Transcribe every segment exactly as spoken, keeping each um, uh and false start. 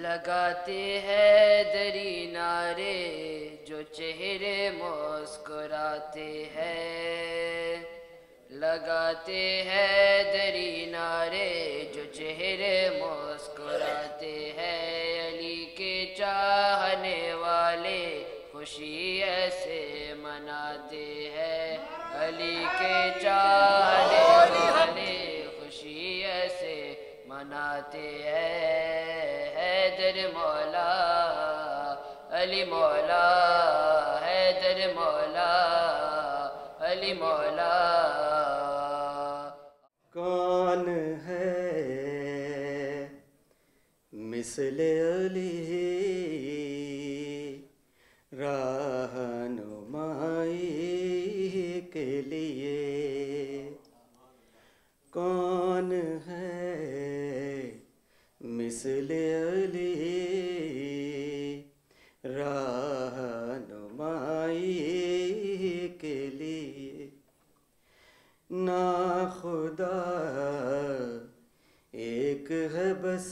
لگاتے ہیں دری نعرے جو چہرے مسکراتے ہیں، لگاتے ہیں دری نعرے جو چہرے مسکراتے ہیں، علی کے چاہنے والے خوشی ایسے مناتے ہیں، علی کے چاہنے والے خوشی ایسے مناتے ہیں، حیدر مولا علی مولا، حیدر مولا علی مولا۔ کون ہے مثل علی رہنمائی کے لیے، کون ہے مثل علی رہنمائی کے لیے، نا خدا ایک ہے بس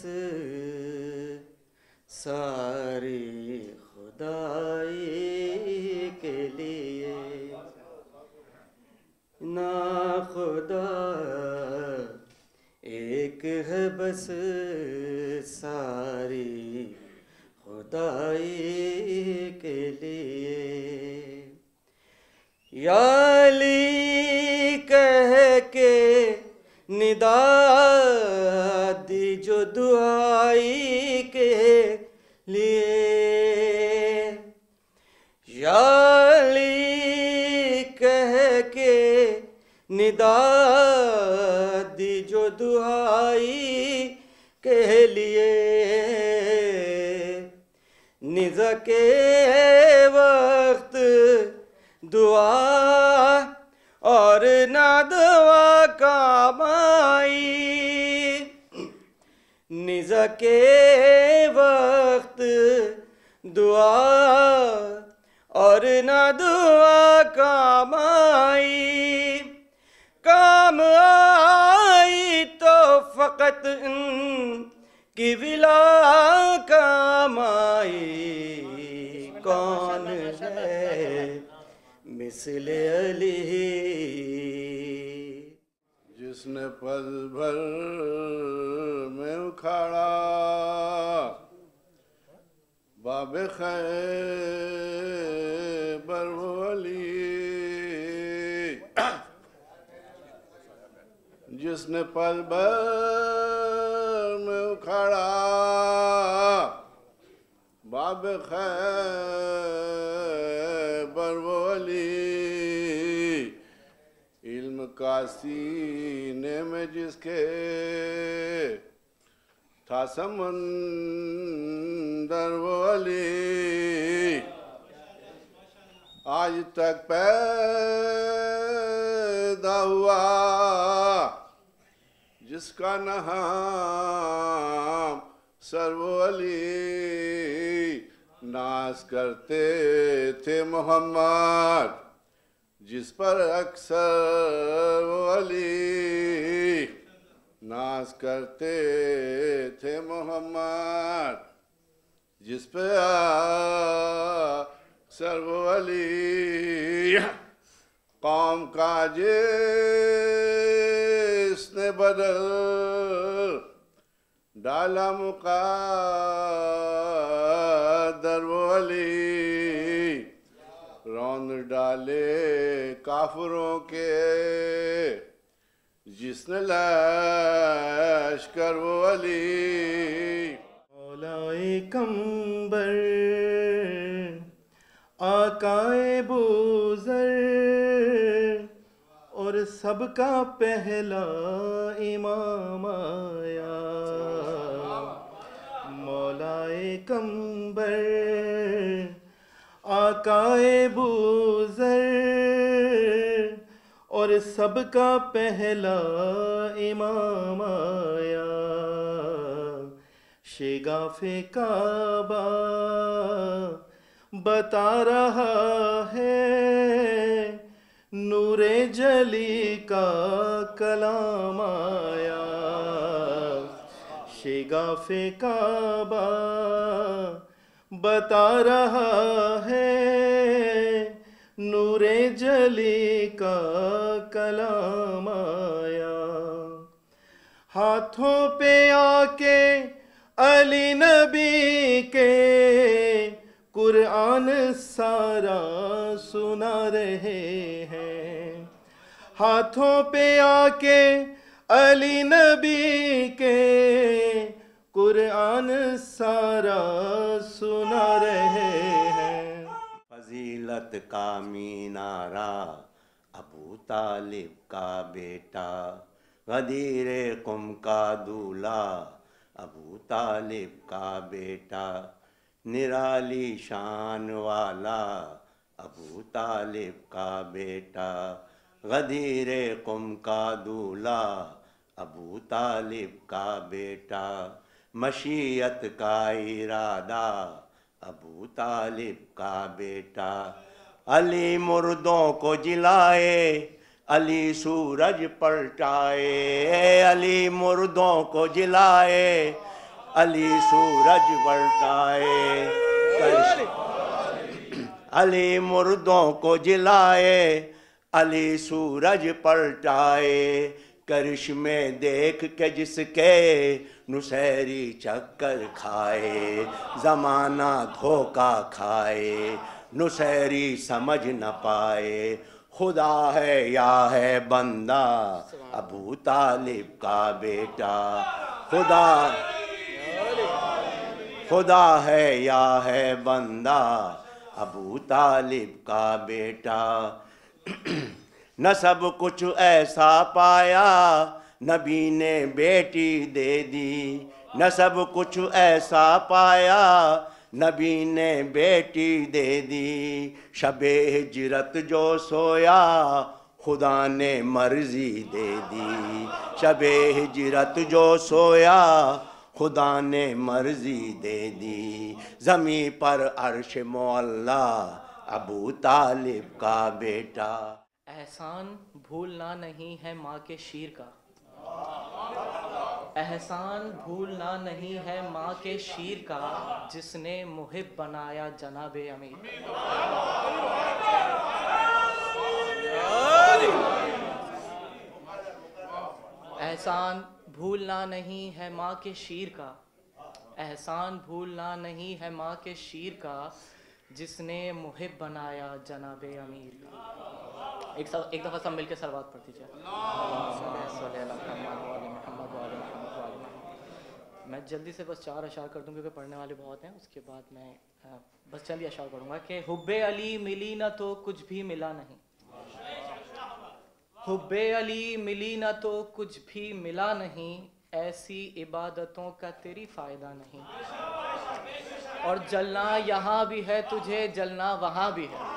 ساری خدائی کے لیے، نا خدا ایک ہے بس ساری خدائی کے لیے، یا علی کہہ کے ندا دی جو دعائی کے لیے، یا علی کہہ کے ندا دی جو دعائی کے لیے، نزا کے وقت دعا اور نہ دعا کام آئی، نزا کے وقت دعا اور نہ دعا کام آئی، کام آئی تو فقط ان کی ولا کام آئی، کون ہے مثل علی جس نے پل بھر میں اکھاڑا باب خیبر وہ علی، جس نے پل بھر میں اکھاڑا باب خیبر وہ علی، علم کا سینے میں جس کے تھا سمندر وہ علی، آج تک پیدا ہوا جس کا نام سر وہ علی، ناز کرتے تھے محمد جس پر اکثر وہ علی، ناز کرتے تھے محمد جس پہ اکثر وہ علی، قوم کا جس نے بدل ڈالا مقدر وہ علی، روند ڈالے کافروں کے جس نے لشکر وہ علی، مولائے کمبر آقائے بوذر اور سب کا پہلا امام آیا، مولائے کمبر آقائے بوذر اور سب کا پہلا امام آیا، شگاف کعبہ بتا رہا ہے نور جلی کا کلام آیا، شگاف کعبہ بتا رہا ہے، نور جلی کا کلام آیا، ہاتھوں پہ آ کے علی نبی کے قرآن سارا سنا رہے ہیں، ہاتھوں پہ آ کے علی نبی کے قرآن سارا سنا رہے ہیں۔ فضیلت کا مینارہ ابو طالب کا بیٹا، غدیر قم کا دولہا ابو طالب کا بیٹا، نرالی شان والا ابو طالب کا بیٹا، غدیر قم کا دولہا ابو طالب کا بیٹا، مشیت کا ارادہ ابو طالب کا بیٹا، علی مردوں کو جلائے علی سورج پلٹائے، علی مردوں کو جلائے علی سورج پلٹائے، علی مردوں کو جلائے علی سورج پلٹائے، کرشمے دیکھ کے جس کے نصیری چکر کھائے، زمانہ دھوکہ کھائے نصیری سمجھ نہ پائے، خدا ہے یا ہے بندہ ابو طالب کا بیٹا، خدا خدا ہے یا ہے بندہ ابو طالب کا بیٹا، نہ سب کچھ ایسا پایا نبی نے بیٹی دے دی، نہ سب کچھ ایسا پایا نبی نے بیٹی دے دی، شب ہجرت جو سویا خدا نے مرضی دے دی، شب ہجرت جو سویا خدا نے مرضی دے دی، زمیں پر عرش معلا ابو طالب کا بیٹا۔ احسان بھولنا نہیں ہے ماں کے شیر کا، احسان بھولنا نہیں ہے ماں کے شیر کا، جس نے محب بنایا جناب امیر۔ احسان بھولنا نہیں ہے ماں کے شیر کا، احسان بھولنا نہیں ہے ماں کے شیر کا، جس نے محب بنایا جناب امیر۔ ایک ایک دفعہ سب مل کے صلوات پڑھ دیجیے۔ میں جلدی سے بس چار اشعار کر دوں کیونکہ پڑھنے والے بہت ہیں، اس کے بعد میں بس چند اشعار پڑھوں گا کہ حب علی ملی نہ تو کچھ بھی ملا نہیں، حب علی ملی نہ تو کچھ بھی ملا نہیں، ایسی عبادتوں کا تیری فائدہ نہیں، اور جلنا یہاں بھی ہے تجھے جلنا وہاں بھی ہے،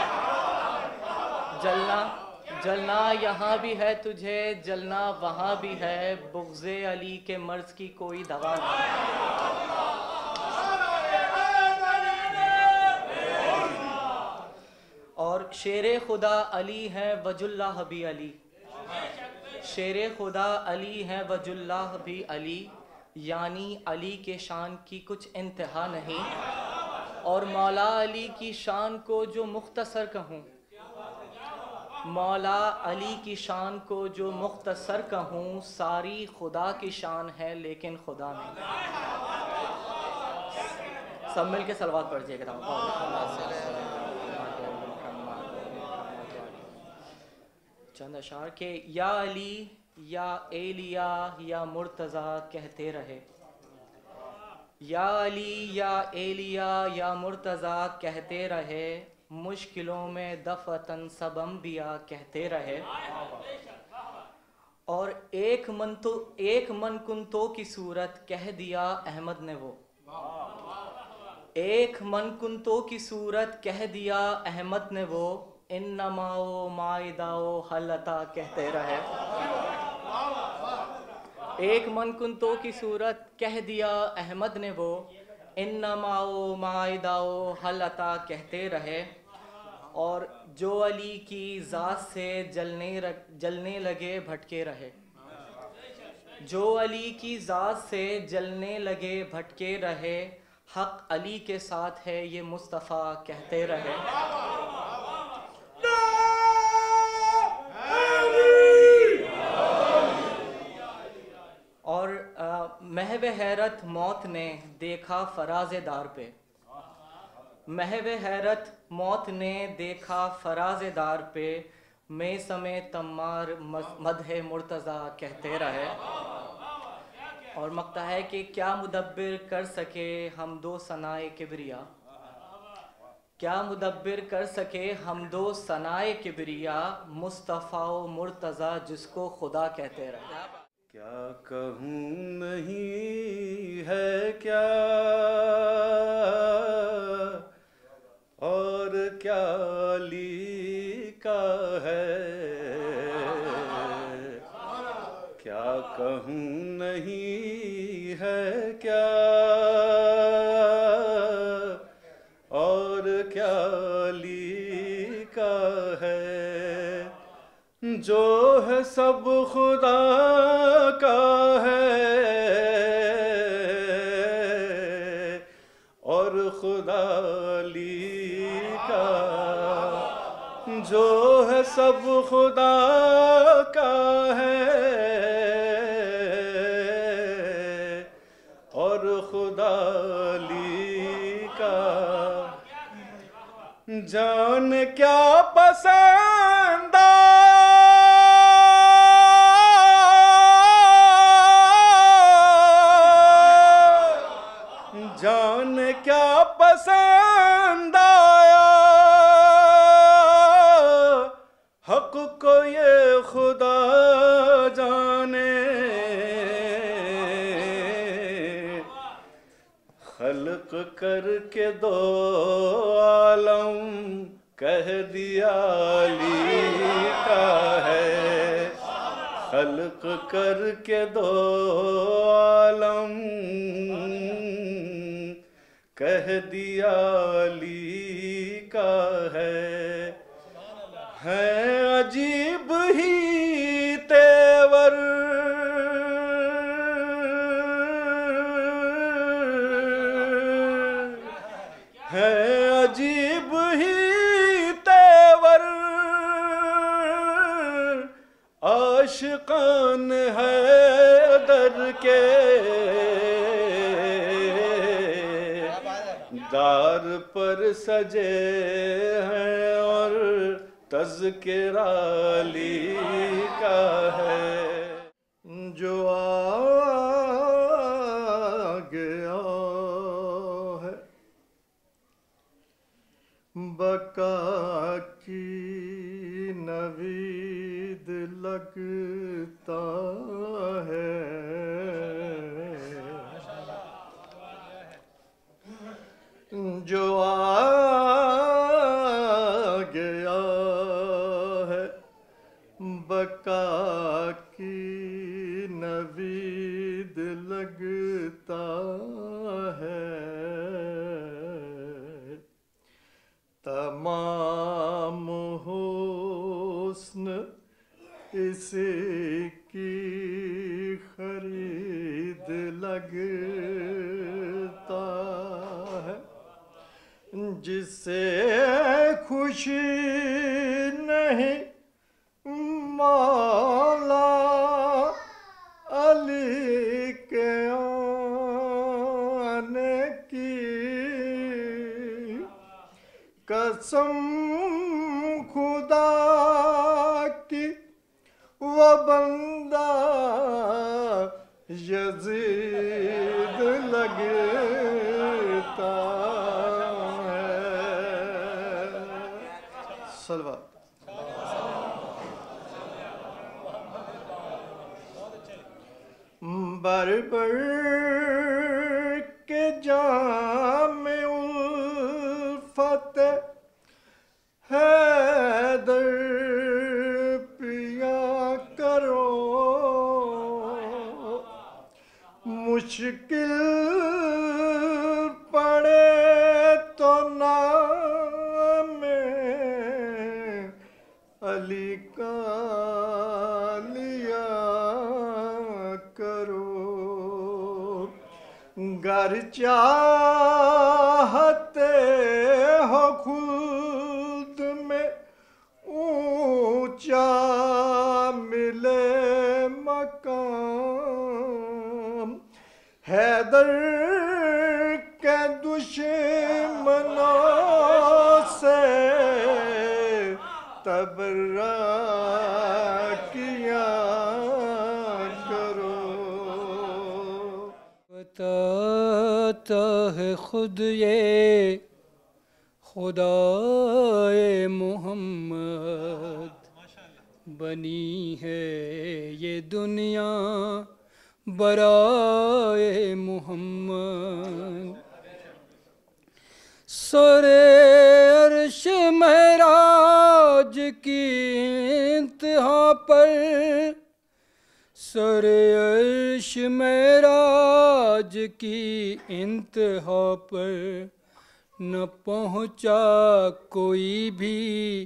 جلنا جلنا یہاں بھی ہے تجھے جلنا وہاں بھی ہے، بغض علی کے مرض کی کوئی دوا نہیں۔ اور شیر خدا علی ہے وج اللہ بھی علی، شیر خدا علی ہے وج اللہ بھی علی، یعنی علی کے شان کی کچھ انتہا نہیں، اور مولا علی کی شان کو جو مختصر کہوں، مولا علی کی شان کو جو مختصر کہوں، ساری خدا کی شان ہے لیکن خدا نہیں۔ سب مل کے صلوات پڑھ جائے گا۔ چند اشعار کے یا علی یا ایلیا یا مرتضیٰ کہتے رہے، یا علی یا ایلیا یا مرتضیٰ کہتے رہے، مشکلوں میں دفعتاً سب انبیاء کہتے رہے، اور ایک من تو ایک من کنتو کی صورت کہہ دیا احمد نے وہ، ایک من کنتو کی صورت کہہ دیا احمد نے وہ، انما و مائدہ و حلتا کہتے رہے، ایک من کنتو کی صورت کہہ دیا احمد نے وہ، انما و مائدہ و حلتا کہتے رہے، اور جو علی کی ذات سے جلنے جلنے لگے بھٹکے رہے، جو علی کی ذات سے جلنے لگے بھٹکے رہے، حق علی کے ساتھ ہے یہ مصطفیٰ کہتے رہے۔ اور محو حیرت موت نے دیکھا فراز دار پہ، محو حیرت موت نے دیکھا فراز دار پہ، میں سمے تمار مدح مرتضیٰ کہتے رہے۔ اور مقطع ہے کہ کیا مدبر کر سکے ہم دو ثنائے کبریا، کیا مدبر کر سکے ہم دو ثنائے کبریا، مصطفیٰ و مرتضیٰ جس کو خدا کہتے رہے۔ کیا کہوں نہیں ہے کیا اور کیا علی کا ہے، کیا کہوں نہیں ہے کیا اور کیا علی کا ہے، جو ہے سب خدا کا ہے اور خدا علی کا، جو ہے سب خدا کا ہے اور خدا علی کا، جان کیا پسند جان کیا پسند آیا، حق کو یہ خدا جانے، خلق کر کے دو عالم کہہ دیا علی کا ہے، خلق کر کے دو عالم کہہ دیا علی کا ہے، ہے عجیب ہی تیور ہے عجیب ہی تیور، عاشقان حیدر کے دار پر سجے ہیں اور تذکرہ علی کا ہے، جو آ گیا ہے بقا کی نوید لگتا ہے، جو آ گیا ہے بقا کی نوید لگتا ہے، تمام حسن اسی کی خرید لگتا ہے، جسے خوشی نہیں مولا علی کے آنے کی، قسم خدا کی وہ بندہ یزید لگتا ہے، صلوات۔ بربر کے جام الفت حیدر پیا کرو، مشکل پڑے تو نام علی کا لیا کرو، گر چاہتے ہو خلد میں اونچا ملے مقام، حیدر کے دشمنوں سے تبرہ کیا کرو۔ بتاتا ہے خود یہ خدائے محمد، بنی ہے یہ دنیا برائے محمد، سر عرش معراج کی انتہا پر، سر عرش معراج کی انتہا پر نہ پہنچا کوئی بھی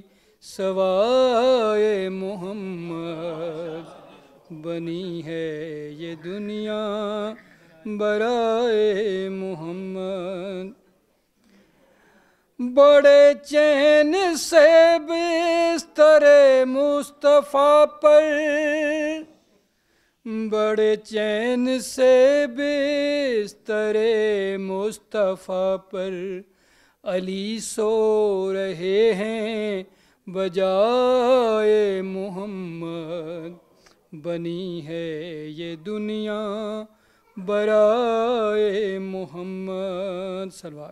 سوائے محمد، بنی ہے یہ دنیا برائے محمد، بڑے چین سے بستر مصطفیٰ پر، بڑے چین سے بستر مصطفیٰ پر علی سو رہے ہیں بجائے محمد، بنی ہے یہ دنیا برائے محمد، صلوات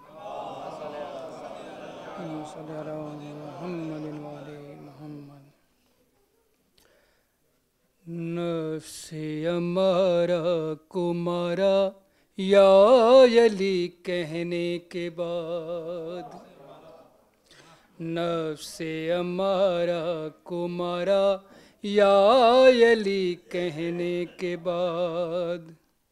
صلی اللہ علیہ محمد وآلِ محمد۔ نفس امارہ کو مارا یا علی کہنے کے بعد، نفس امارہ کو مارا یا علی کہنے کے بعد،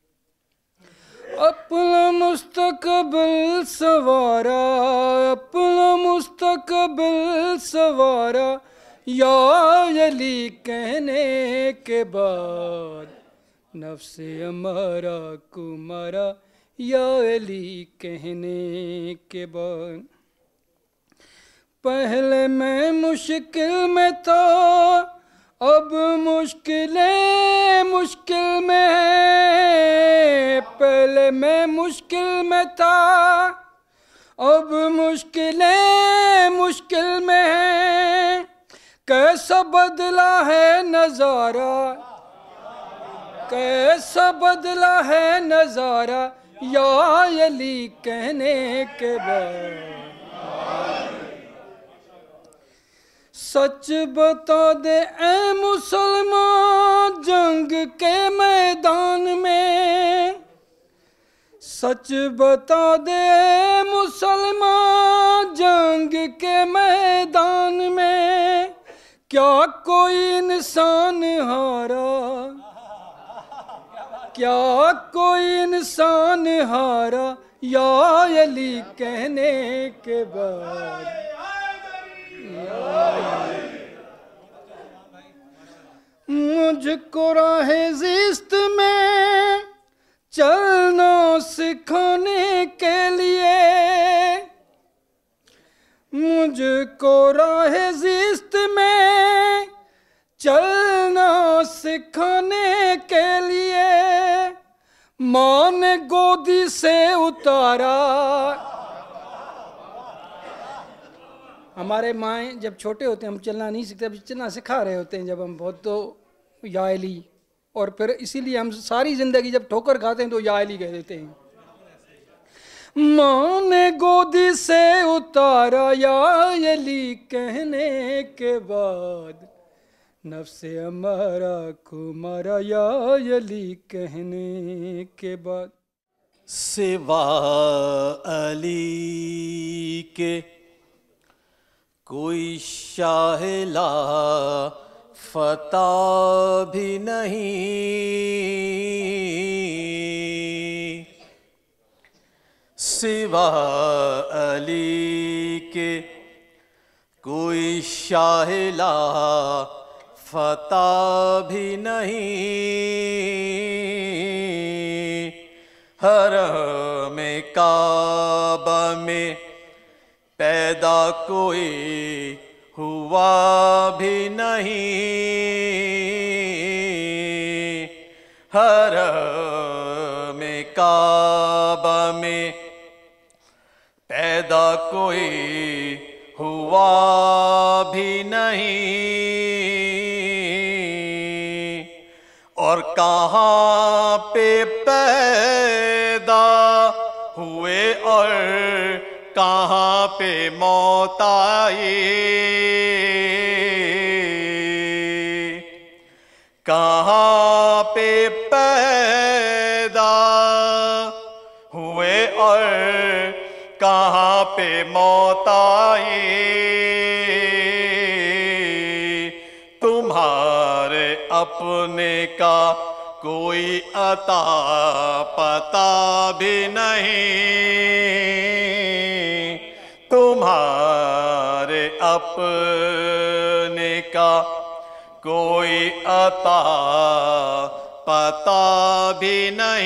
اپنا مستقبل سوارا، اپنا مستقبل سوارا یا علی کہنے کے بعد، نفس امارہ کو مارا یا علی کہنے کے بعد، پہلے میں مشکل میں تھا اب مشکلیں مشکل میں ہے، پہلے میں مشکل میں تھا اب مشکلیں مشکل میں ہیں، کیسا بدلا ہے نظارہ، کیسا بدلا ہے نظارہ یا علی کہنے کے بعد، سچ بتا دے اے مسلمان جنگ کے میدان میں، سچ بتا دے اے مسلمان جنگ کے میدان میں، کیا کوئی انسان ہارا، کیا کوئی انسان ہارا یا علی کہنے کے بعد، مجھ کو راہ زیست میں چلنا سکھانے کے لیے، مجھ کو راہ زیست میں چلنا سکھانے کے لیے، ماں نے گودی سے اتارا، ہمارے مائیں جب چھوٹے ہوتے ہیں ہم چلنا نہیں سیکھتے، اب چلنا سکھا رہے ہوتے ہیں جب ہم بہت، تو یا علی، اور پھر اسی لیے ہم ساری زندگی جب ٹھوکر کھاتے ہیں تو یا علی کہہ دیتے ہیں، ماں نے گودی سے اتارا یا علی کہنے کے بعد، نفس امارہ کو مارا یا علی کہنے کے بعد، سوا علی کے کوئی شاہ لا فتح بھی نہیں، سوا علی کے کوئی شاہ لا فتح بھی نہیں، حرم کعبہ میں پیدا کوئی ہوا بھی نہیں، حرم کعبہ میں پیدا کوئی ہوا بھی نہیں، اور کہاں پہ پیدا ہوئے اور کہاں پہ موت آئی، کہاں پہ پیدا ہوئے اور کہاں پہ موت آئی، تمہارے اپنے کا کوئی عطا پتا بھی نہیں، تمہارے اپنے کا کوئی عطا پتا بھی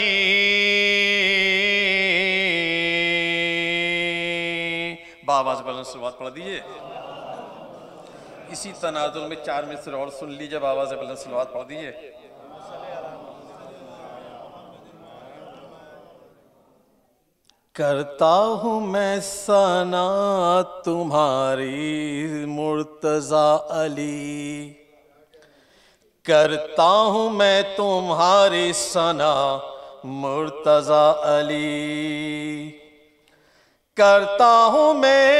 نہیں۔ بابا سے بلند صلوات پڑھ دیجئے۔ اسی تناظر میں چار مصر اور سن لیجئے، بابا سے بلند صلوات پڑھ دیجئے۔ کرتا ہوں میں ثنا تمہاری مرتضیٰ علی، کرتا ہوں میں تمہاری ثنا مرتضیٰ علی، کرتا ہوں میں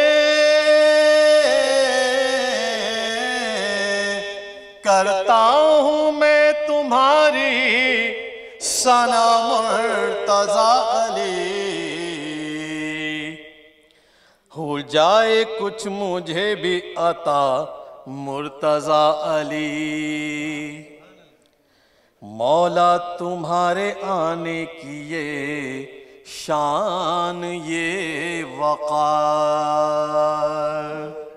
کرتا ہوں میں تمہاری ثنا مرتضیٰ علی، ہو جائے کچھ مجھے بھی عطا مرتضیٰ علی، مولا تمہارے آنے کی یہ شان یہ وقار،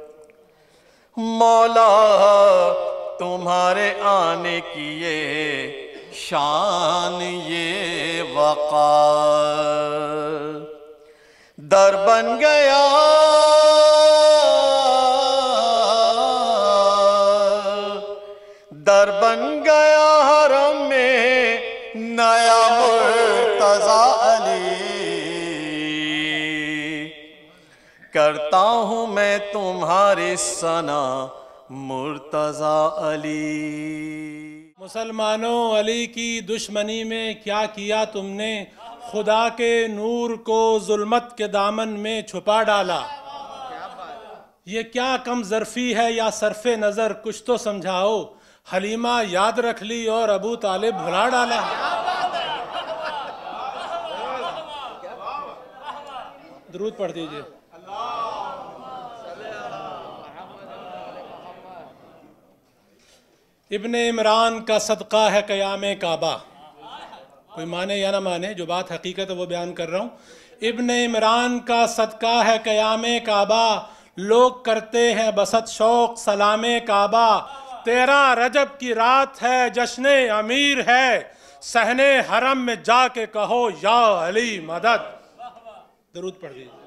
مولا تمہارے آنے کی یہ شان یہ وقار، در بن گیا در بن گیا حرم میں نیا مرتضیٰ علی، کرتا ہوں میں تمہاری ثنا مرتضیٰ علی۔ مسلمانوں، علی کی دشمنی میں کیا کیا تم نے؟ خدا کے نور کو ظلمت کے دامن میں چھپا ڈالا، یہ کیا کم ظرفی ہے یا صرف نظر، کچھ تو سمجھاؤ، حلیمہ یاد رکھ لی اور ابو طالب بھلا ڈالا۔ درود پڑھ دیجئے۔ ابن عمران کا صدقہ ہے قیام کعبہ، کوئی مانے یا نہ مانے، جو بات حقیقت ہے وہ بیان کر رہا ہوں۔ ابن عمران کا صدقہ ہے قیام کعبہ، لوگ کرتے ہیں بسط شوق سلام کعبہ، تیرہ رجب کی رات ہے جشن امیر ہے، صحن حرم میں جا کے کہو یا علی مدد۔ درود پڑھ دیجیے۔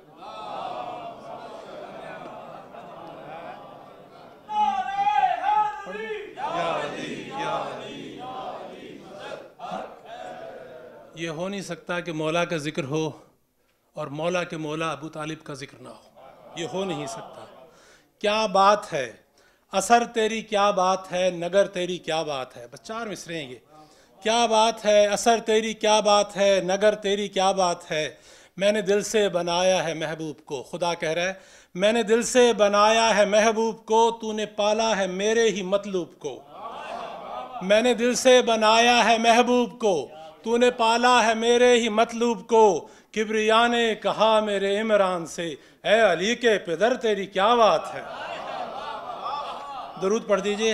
یہ ہو نہیں سکتا کہ مولا کا ذکر ہو اور مولا کے مولا ابو طالب کا ذکر نہ ہو، یہ ہو نہیں سکتا۔ کیا بات ہے اثر تیری، کیا بات ہے نگر تیری، کیا بات ہے، بس چار مصرے ہیں یہ۔ کیا بات ہے اثر تیری، کیا بات ہے نگر تیری، کیا بات ہے، میں نے دل سے بنایا ہے محبوب کو، خدا کہہ رہا ہے میں نے دل سے بنایا ہے محبوب کو، تو نے پالا ہے میرے ہی مطلوب کو، میں نے دل سے بنایا ہے محبوب کو، تو نے پالا ہے میرے ہی مطلوب کو، کبریا نے کہا میرے عمران سے اے علی کے پدر تیری کیا بات ہے۔ درود پڑھ دیجئے۔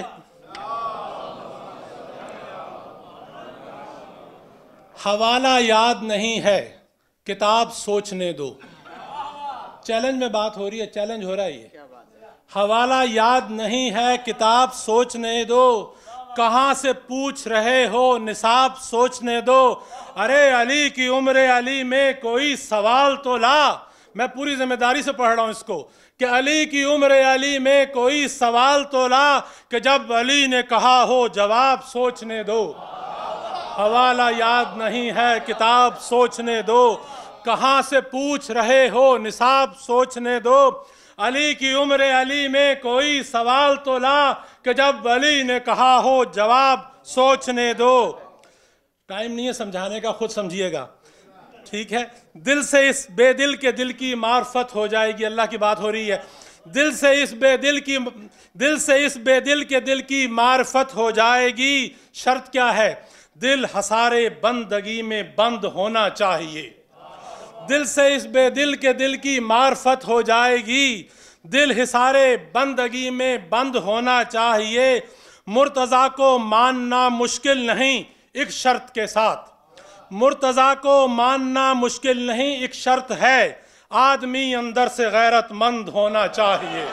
حوالہ یاد نہیں ہے کتاب سوچنے دو، چیلنج میں بات ہو رہی ہے، چیلنج ہو رہا ہے یہ، حوالہ یاد نہیں ہے کتاب سوچنے دو، کہاں سے پوچھ رہے ہو نصاب سوچنے دو، ارے علی کی عمر علی میں کوئی سوال تو لا۔ میں پوری ذمہ داری سے پڑھ رہا ہوں اس کو کہ علی کی عمر علی میں کوئی سوال تو لا، کہ جب علی نے کہا ہو جواب سوچنے دو۔ حوالہ یاد نہیں ہے کتاب سوچنے دو، کہاں سے پوچھ رہے ہو نصاب سوچنے دو۔ علی کی عمر علی میں کوئی سوال تو لا، کہ جب علی نے کہا ہو جواب سوچنے دو۔ ٹائم نہیں ہے سمجھانے کا، خود سمجھیے گا، ٹھیک ہے؟ دل سے اس بے دل کے دل کی معرفت ہو جائے گی، اللہ کی بات ہو رہی ہے۔ دل سے اس بے دل کی دل سے اس بے دل کے دل کی معرفت ہو جائے گی۔ شرط کیا ہے؟ دل حصارِ بندگی میں بند ہونا چاہیے۔ دل سے اس بے دل کے دل کی معرفت ہو جائے گی، دل حصارِ بندگی میں بند ہونا چاہیے۔ مرتضیٰ کو ماننا مشکل نہیں ایک شرط کے ساتھ، مرتضیٰ کو ماننا مشکل نہیں ایک شرط ہے، آدمی اندر سے غیرت مند ہونا چاہیے۔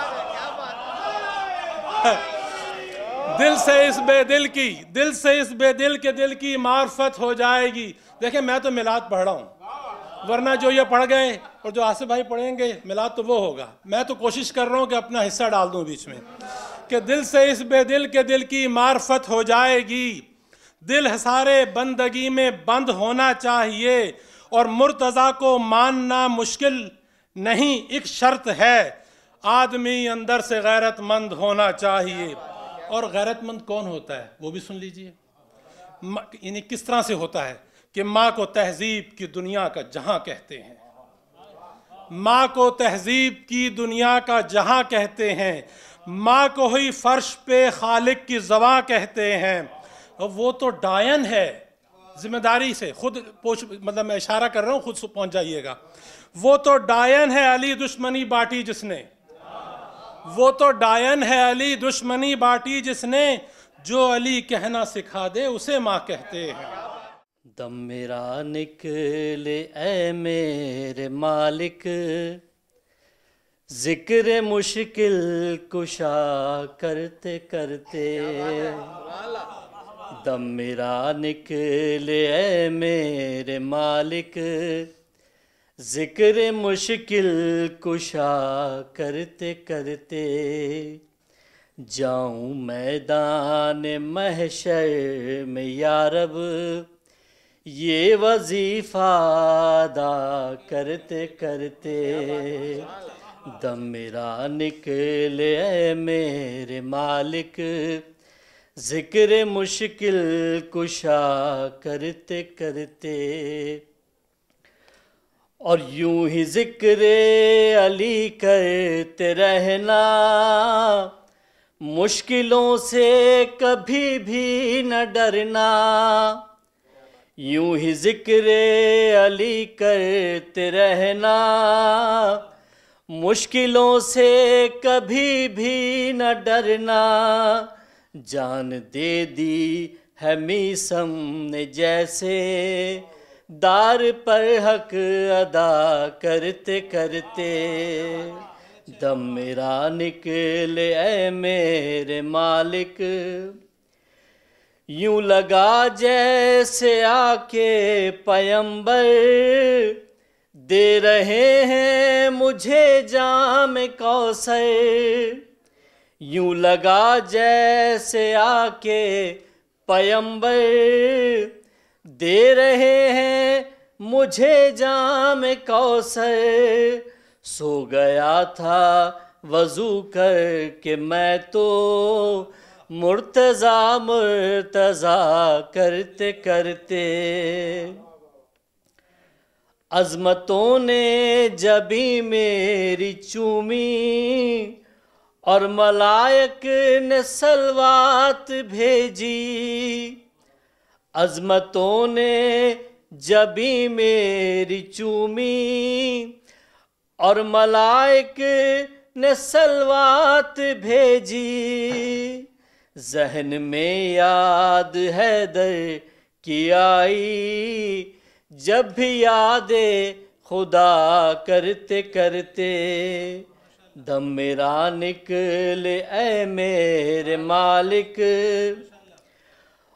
دل سے اس بے دل کی دل سے اس بے دل کے دل کی معرفت ہو جائے گی۔ دیکھیں میں تو میلاد پڑھ رہا ہوں، ورنہ جو یہ پڑھ گئے اور جو آصف بھائی پڑھیں گے میلاد تو وہ ہوگا۔ میں تو کوشش کر رہا ہوں کہ اپنا حصہ ڈال دوں بیچ میں، کہ دل سے اس بے دل کے دل کی معرفت ہو جائے گی، دل حصارِ بندگی میں بند ہونا چاہیے، اور مرتضیٰ کو ماننا مشکل نہیں ایک شرط ہے، آدمی اندر سے غیرت مند ہونا چاہیے۔ اور غیرت مند کون ہوتا ہے وہ بھی سن لیجئے، یعنی کس طرح سے ہوتا ہے کہ ماں کو تہذیب کی دنیا کا جہاں کہتے ہیں، ماں کو تہذیب کی دنیا کا جہاں کہتے ہیں، ماں کو ہی فرش پہ خالق کی زباں کہتے ہیں۔ وہ تو ڈائن ہے، ذمہ داری سے خود پوچھ، مطلب میں اشارہ کر رہا ہوں، خود پہنچ جائیے گا۔ وہ تو ڈائن ہے علی دشمنی باٹی جس نے، وہ تو ڈائن ہے علی دشمنی باٹی جس نے، جو علی کہنا سکھا دے اسے ماں کہتے ہیں۔ دم میرا نکلے اے میرے مالک، ذکر مشکل کشا کرتے کرتے۔ دم میرا نکلے اے میرے مالک، ذکر مشکل کشا کرتے کرتے۔ جاؤں میدان محشر میں یا رب، یہ وظیفہ ادا کرتے کرتے۔ دم میرا نکلے اے میرے مالک، ذکر مشکل کشا کرتے کرتے۔ اور یوں ہی ذکر علی کرتے رہنا، مشکلوں سے کبھی بھی نہ ڈرنا۔ یوں ہی ذکر علی کرتے رہنا، مشکلوں سے کبھی بھی نہ ڈرنا۔ جان دے دی ہے میسم نے جیسے، دار پر حق ادا کرتے کرتے۔ دم میرا نکلے اے میرے مالک، یوں لگا جیسے آ کے پیمبر دے رہے ہیں مجھے جام کوثر۔ یوں لگا جیسے آ کے پیمبر دے رہے ہیں مجھے جام کوثر۔ سو گیا تھا وضو کر کے میں تو، مرتضیٰ مرتضیٰ کرتے کرتے۔ عظمتوں نے جبیں میری چومی، اور ملائک نے صلوات بھیجی۔ عظمتوں نے جبیں میری چومی، اور ملائک نے صلوات بھیجی۔ ذہن میں یاد حیدر کی آئی، جب بھی یاد خدا کرتے کرتے۔ دم میرا نکلے اے میرے مالک،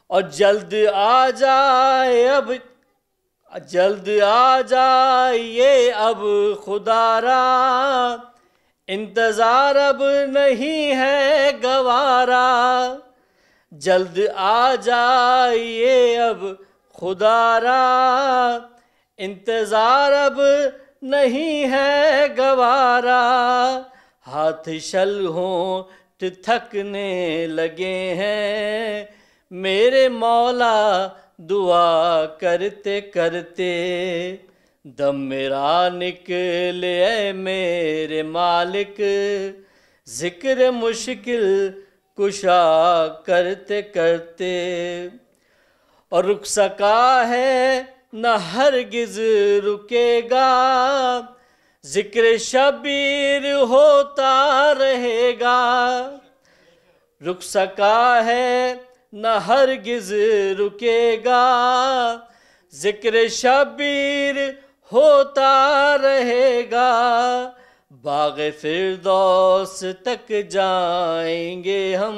اور جلد آ جائے اب جلد آ جائیے اب خدا را، انتظار اب نہیں ہے گوارا، جلد آ جائیے اب خدا را، انتظار اب نہیں ہے گوارا، ہاتھ شل ہونٹ تھکنے لگے ہیں میرے مولا دعا کرتے کرتے، دم میرا نکلے اے میرے مالک، ذکر مشکل کشا کرتے کرتے، اور رک سکا ہے نہ ہرگز رکے گا، ذکر شبیر ہوتا رہے گا، رک سکا ہے نہ ہرگز رکے گا، ذکر شبیر ہوتا رہے گا، باغ فردوس تک جائیں گے ہم،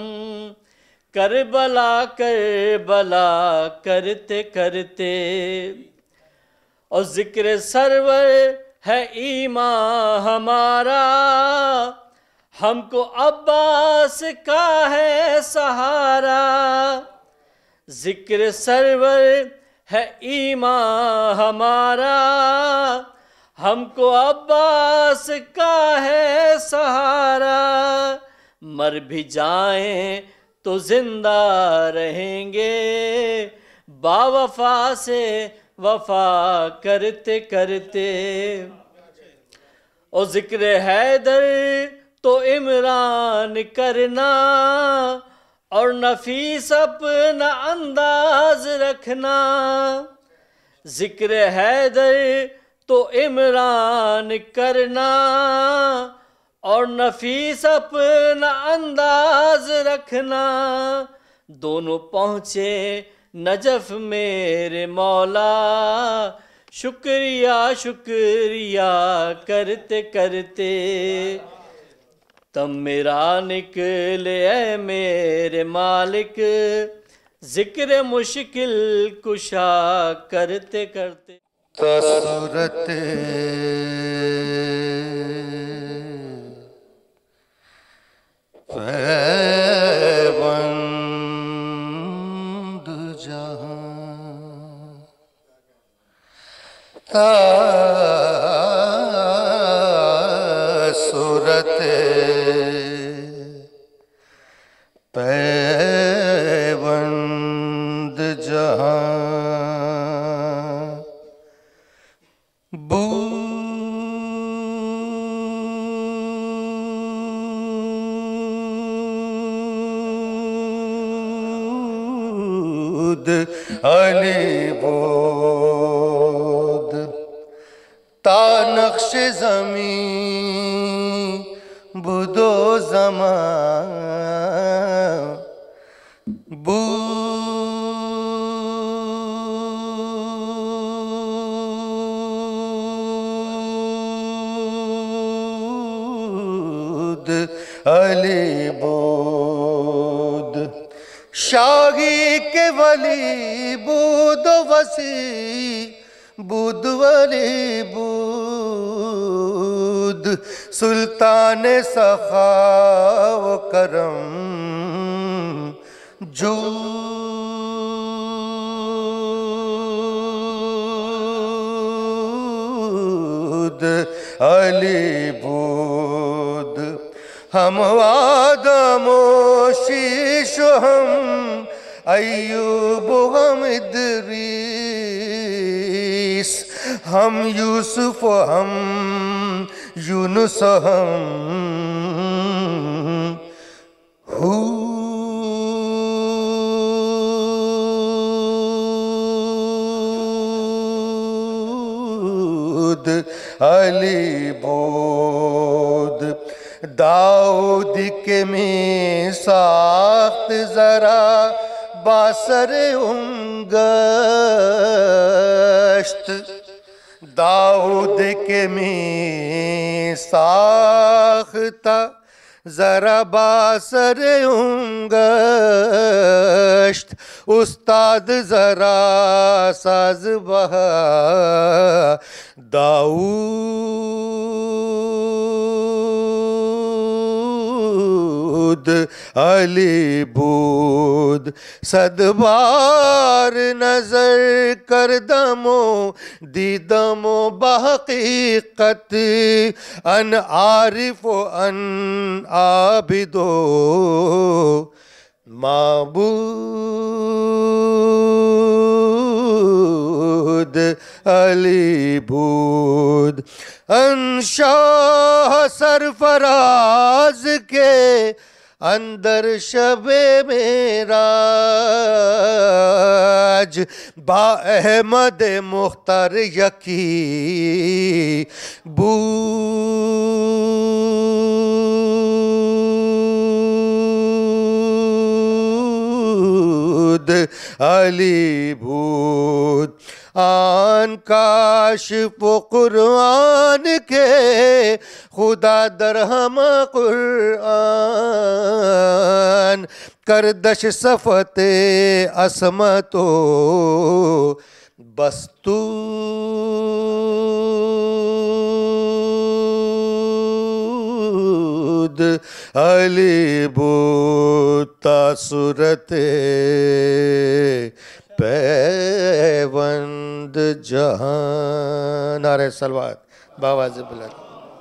کربلا کربلا کرتے کرتے، اور ذکر سرور ہے ایمان ہمارا، ہم کو عباس کا ہے سہارا، ذکر سرور ہے ایمان ہمارا، ہم کو عباس کا ہے سہارا، مر بھی جائیں تو زندہ رہیں گے، با وفا سے وفا کرتے کرتے، اور ذکر حیدر تو عمران کرنا، اور نفیس اپنا انداز رکھنا، ذکر حیدر تو عمران کرنا، اور نفیس اپنا انداز رکھنا، دونوں پہنچے نجف میرے مولا، شکریہ شکریہ کرتے کرتے، تم میرا نکلے اے میرے مالک، ذکر مشکل کشا کرتے کرتے۔ صورت پیوند جہاں تا صورت پیوند جہاں بود علی بود تا نقش زمین بود و زمان بود علی بود شاہی کے ولی بود و وسیع بود ولی بود سلطان سخا و کرم جود علی بود ہم آدم و شیش و ہم ایوب و ہم ادریس ہم یوسف و ہم یونس و ہم ہود علی بود داؤد کے میں ساخت ذرا باسر انگشت داؤد کے میں ساخت ذرا باسر انگشت استاد ذرا ساز بہا داؤد علی بود صد بار نظر کردمو دیدمو بحقیقت ان عارف و ان عابدو معبود علی بود ان شاہ سرفراز کے اندر شب معراج با احمد مختار یکی بود علی بود آن کاشف و قرآن کے خدا درہم قرآن کردش صفت عصمتو بستود علی بود تا صورت پیوند جہان نعرہ صلوات باواز بلند.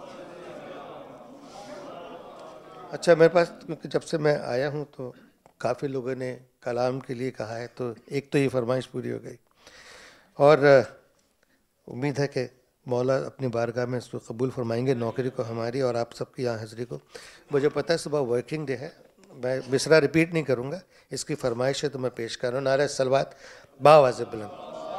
اچھا میرے پاس جب سے میں آیا ہوں تو کافی لوگوں نے کلام کے لیے کہا ہے، تو ایک تو یہ فرمائش پوری ہو گئی، اور امید ہے کہ مولا اپنی بارگاہ میں اس کو قبول فرمائیں گے، نوکری کو ہماری اور آپ سب کی یہاں حاضری کو. مجھے پتہ ہے صبح ورکنگ ڈے ہے، میں مصرع ریپیٹ نہیں کروں گا، اس کی فرمائش ہے تو میں پیش کر رہا ہوں. نعرہ صلوات باواز بلند.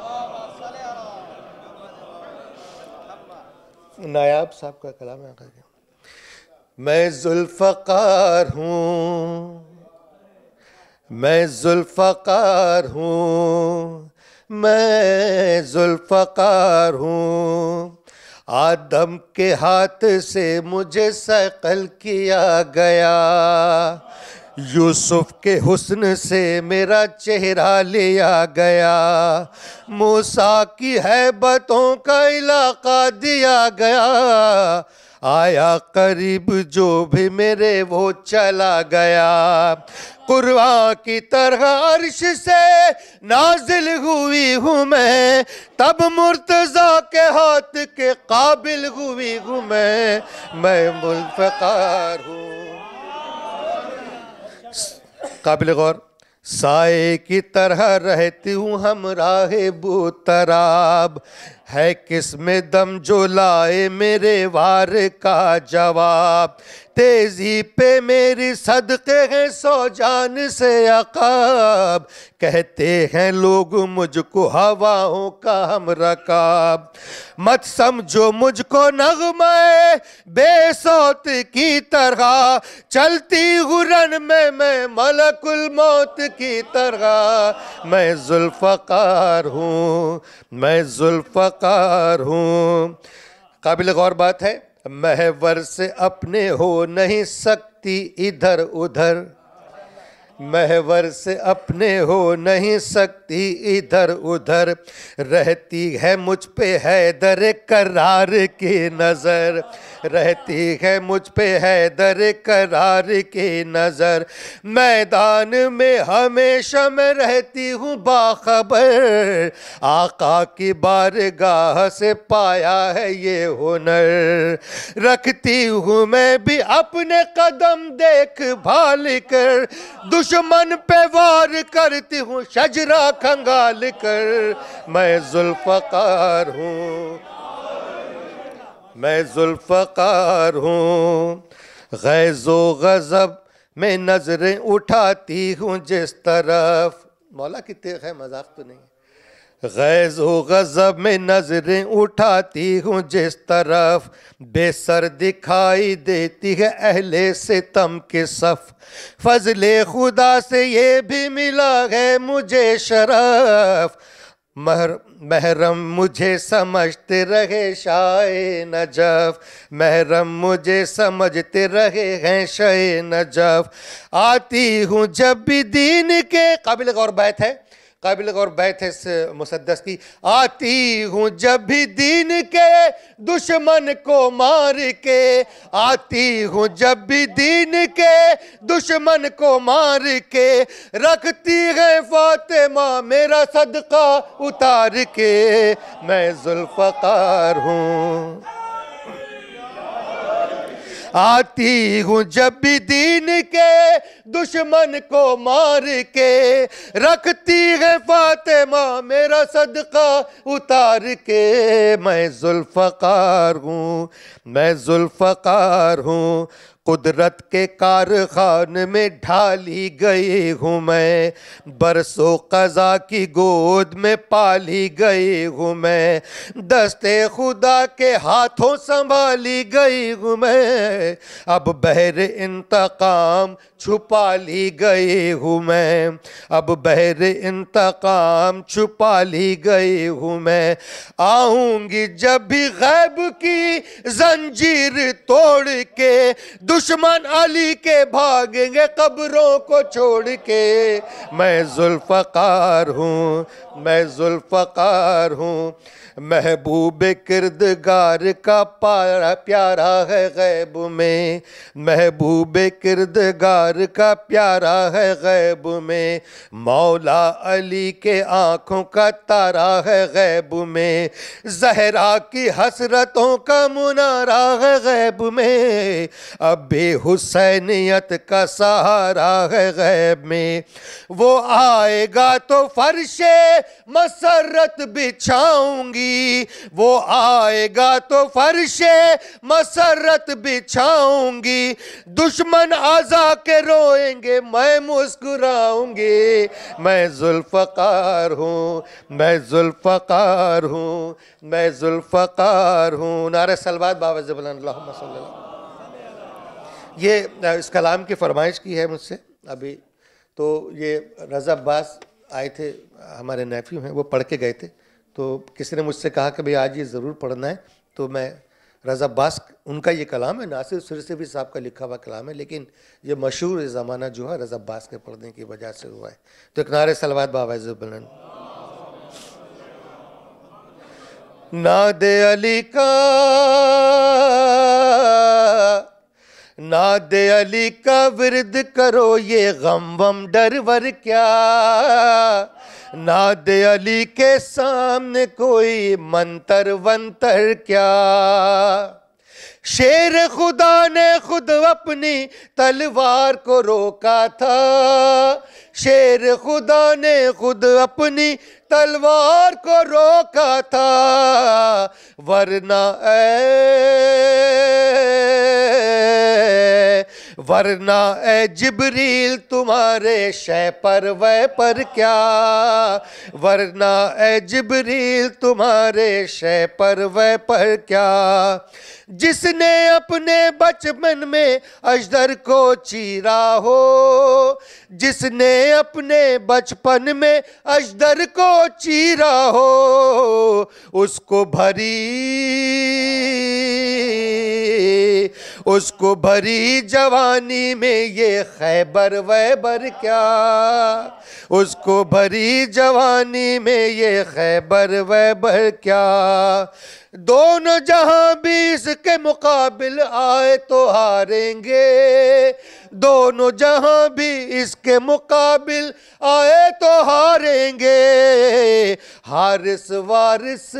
نایاب صاحب کا کلام ہے. میں ذوالفقار ہوں، میں ذوالفقار ہوں، میں ذوالفقار ہوں، آدم کے ہاتھ سے مجھے صقل کیا گیا، یوسف کے حسن سے میرا چہرہ لیا گیا، موسیٰ کی ہیبتوں کا علاقہ دیا گیا، آیا قریب جو بھی میرے وہ چلا گیا، قرآن کی طرح عرش سے نازل ہوئی ہوں میں، تب مرتضیٰ کے ہاتھ کے قابل ہوئی ہوں میں، میں ذوالفقار ہوں. قابل غور. سائے کی طرح رہتی ہوں ہمراہ بوتراب، ہے کس میں دم جو لائے میرے وار کا جواب، تیزی پہ میری صدقے ہیں سو جان سے عقاب، کہتے ہیں لوگ مجھ کو ہواؤں کا ہم رکاب، مت سمجھو مجھ کو نغمہ بے صوت کی طرح، چلتی ہوں رن میں میں ملک الموت کی طرح، میں ذوالفقار ہوں، میں ذوالفقار ہوں. قابل غور بات ہے، محور سے اپنے ہو نہیں سکتی ادھر ادھر، محور سے اپنے ہو نہیں سکتی ادھر ادھر، رہتی ہے مجھ پہ حیدر کرار کی نظر، رہتی ہے مجھ پہ حیدر کرار کی نظر، میدان میں ہمیشہ میں رہتی ہوں باخبر، آقا کی بارگاہ سے پایا ہے یہ ہنر، رکھتی ہوں میں بھی اپنے قدم دیکھ بھال کر، دشمن پہ وار کرتی ہوں شجرہ کھنگال کر، میں ذوالفقار ہوں، میں ذوالفقار ہوں. غیظ و غضب میں نظریں اٹھاتی ہوں جس طرف، مولا کی تیغ ہے مذاق تو نہیں، غیظ و غضب میں نظریں اٹھاتی ہوں جس طرف، بے سر دکھائی دیتی ہے اہل ستم کے صف، فضل خدا سے یہ بھی ملا ہے مجھے شرف، محرم مجھے سمجھتے رہے شاہ نجف، محرم مجھے سمجھتے رہے ہیں شاہ نجف، آتی ہوں جب بھی دین کے، قابل غور بیت ہے، قابل غور بیت ہے اس مسدس کی، آتی ہوں جب بھی دین کے دشمن کو مار کے، آتی ہوں جب بھی دین کے دشمن کو مار کے، رکھتی ہے فاطمہ میرا صدقہ اتار کے، میں ذوالفقار ہوں، آتی ہوں جب بھی دین کے دشمن کو مار کے، رکھتی ہے فاطمہ میرا صدقہ اتار کے، میں ذوالفقار ہوں، میں ذوالفقار ہوں، قدرت کے کارخان میں ڈھالی گئی ہوں میں، برسوں قضا کی گود میں پالی گئی ہوں میں، دست خدا کے ہاتھوں سنبھالی گئی ہوں میں، اب بحر انتقام چھپا لی گئی ہوں میں، اب بحر انتقام چھپا لی گئی ہوں میں، آؤں گی جب بھی غیب کی زنجیر توڑ کے، دشمن علی کے بھاگیں گے قبروں کو چھوڑ کے، میں ذوالفقار ہوں، میں ذوالفقار ہوں، محبوب کردگار کا پارا پیارا ہے غیب میں، محبوب کردگار کا پیارا ہے غیب میں، مولا علی کے آنکھوں کا تارا ہے غیب میں، زہرا کی حسرتوں کا منارہ ہے غیب میں، اب بھی حسینیت کا سہارا ہے غیب میں، وہ آئے گا تو فرش مسرت بچھاؤں گی، وہ آئے گا تو فرش مسرت بچھاؤں گی، دشمن آزا کے روئیں گے میں مسکراؤں گی، میں ذوالفقار ہوں، میں ذوالفقار ہوں، میں ذوالفقار ہوں، نعرہ صلوات بابا زبلان اللہم صلی اللہ علیہ وسلم۔ یہ اس کلام کی فرمائش کی ہے مجھ سے ابھی، تو یہ رضا عباس آئے تھے، ہمارے نیفیو ہیں، وہ پڑھ کے گئے تھے، تو کسی نے مجھ سے کہا کہ بھئی آج یہ ضرور پڑھنا ہے، تو میں رضا عباس ان کا یہ کلام ہے، ناصر سرسوی صاحب کا لکھا ہوا کلام ہے، لیکن یہ مشہور زمانہ جو ہے رضا عباس کے پڑھنے کی وجہ سے ہوا ہے، تو ایک نعرہ صلوات بابا زبلان۔ ناد علی کا، ناد علی کا ورد کرو یہ غم وم ڈر ور کیا، ناد علی کے سامنے کوئی منتر ونتر کیا، شیر خدا نے خود اپنی تلوار کو روکا تھا، شیر خدا نے خود اپنی تلوار کو روکا تھا، ورنہ اے ورنہ اے جبریل تمہارے شے پر وے پر کیا، ورنہ اے جبریل تمہارے شے پر وے پر کیا، جس نے اپنے بچپن میں اجدر کو چیرا ہو، جس نے اپنے بچپن میں اجدر کو چیرا ہو، اس کو بھری اس کو بھری جوانی میں یہ خیبر ویبر کیا، اس کو بھری جوانی میں یہ خیبر ویبر کیا، دونوں جہاں بھی اس کے مقابل آئے تو ہاریں گے، دونوں جہاں بھی اس کے مقابل آئے تو ہاریں گے، حارس وارث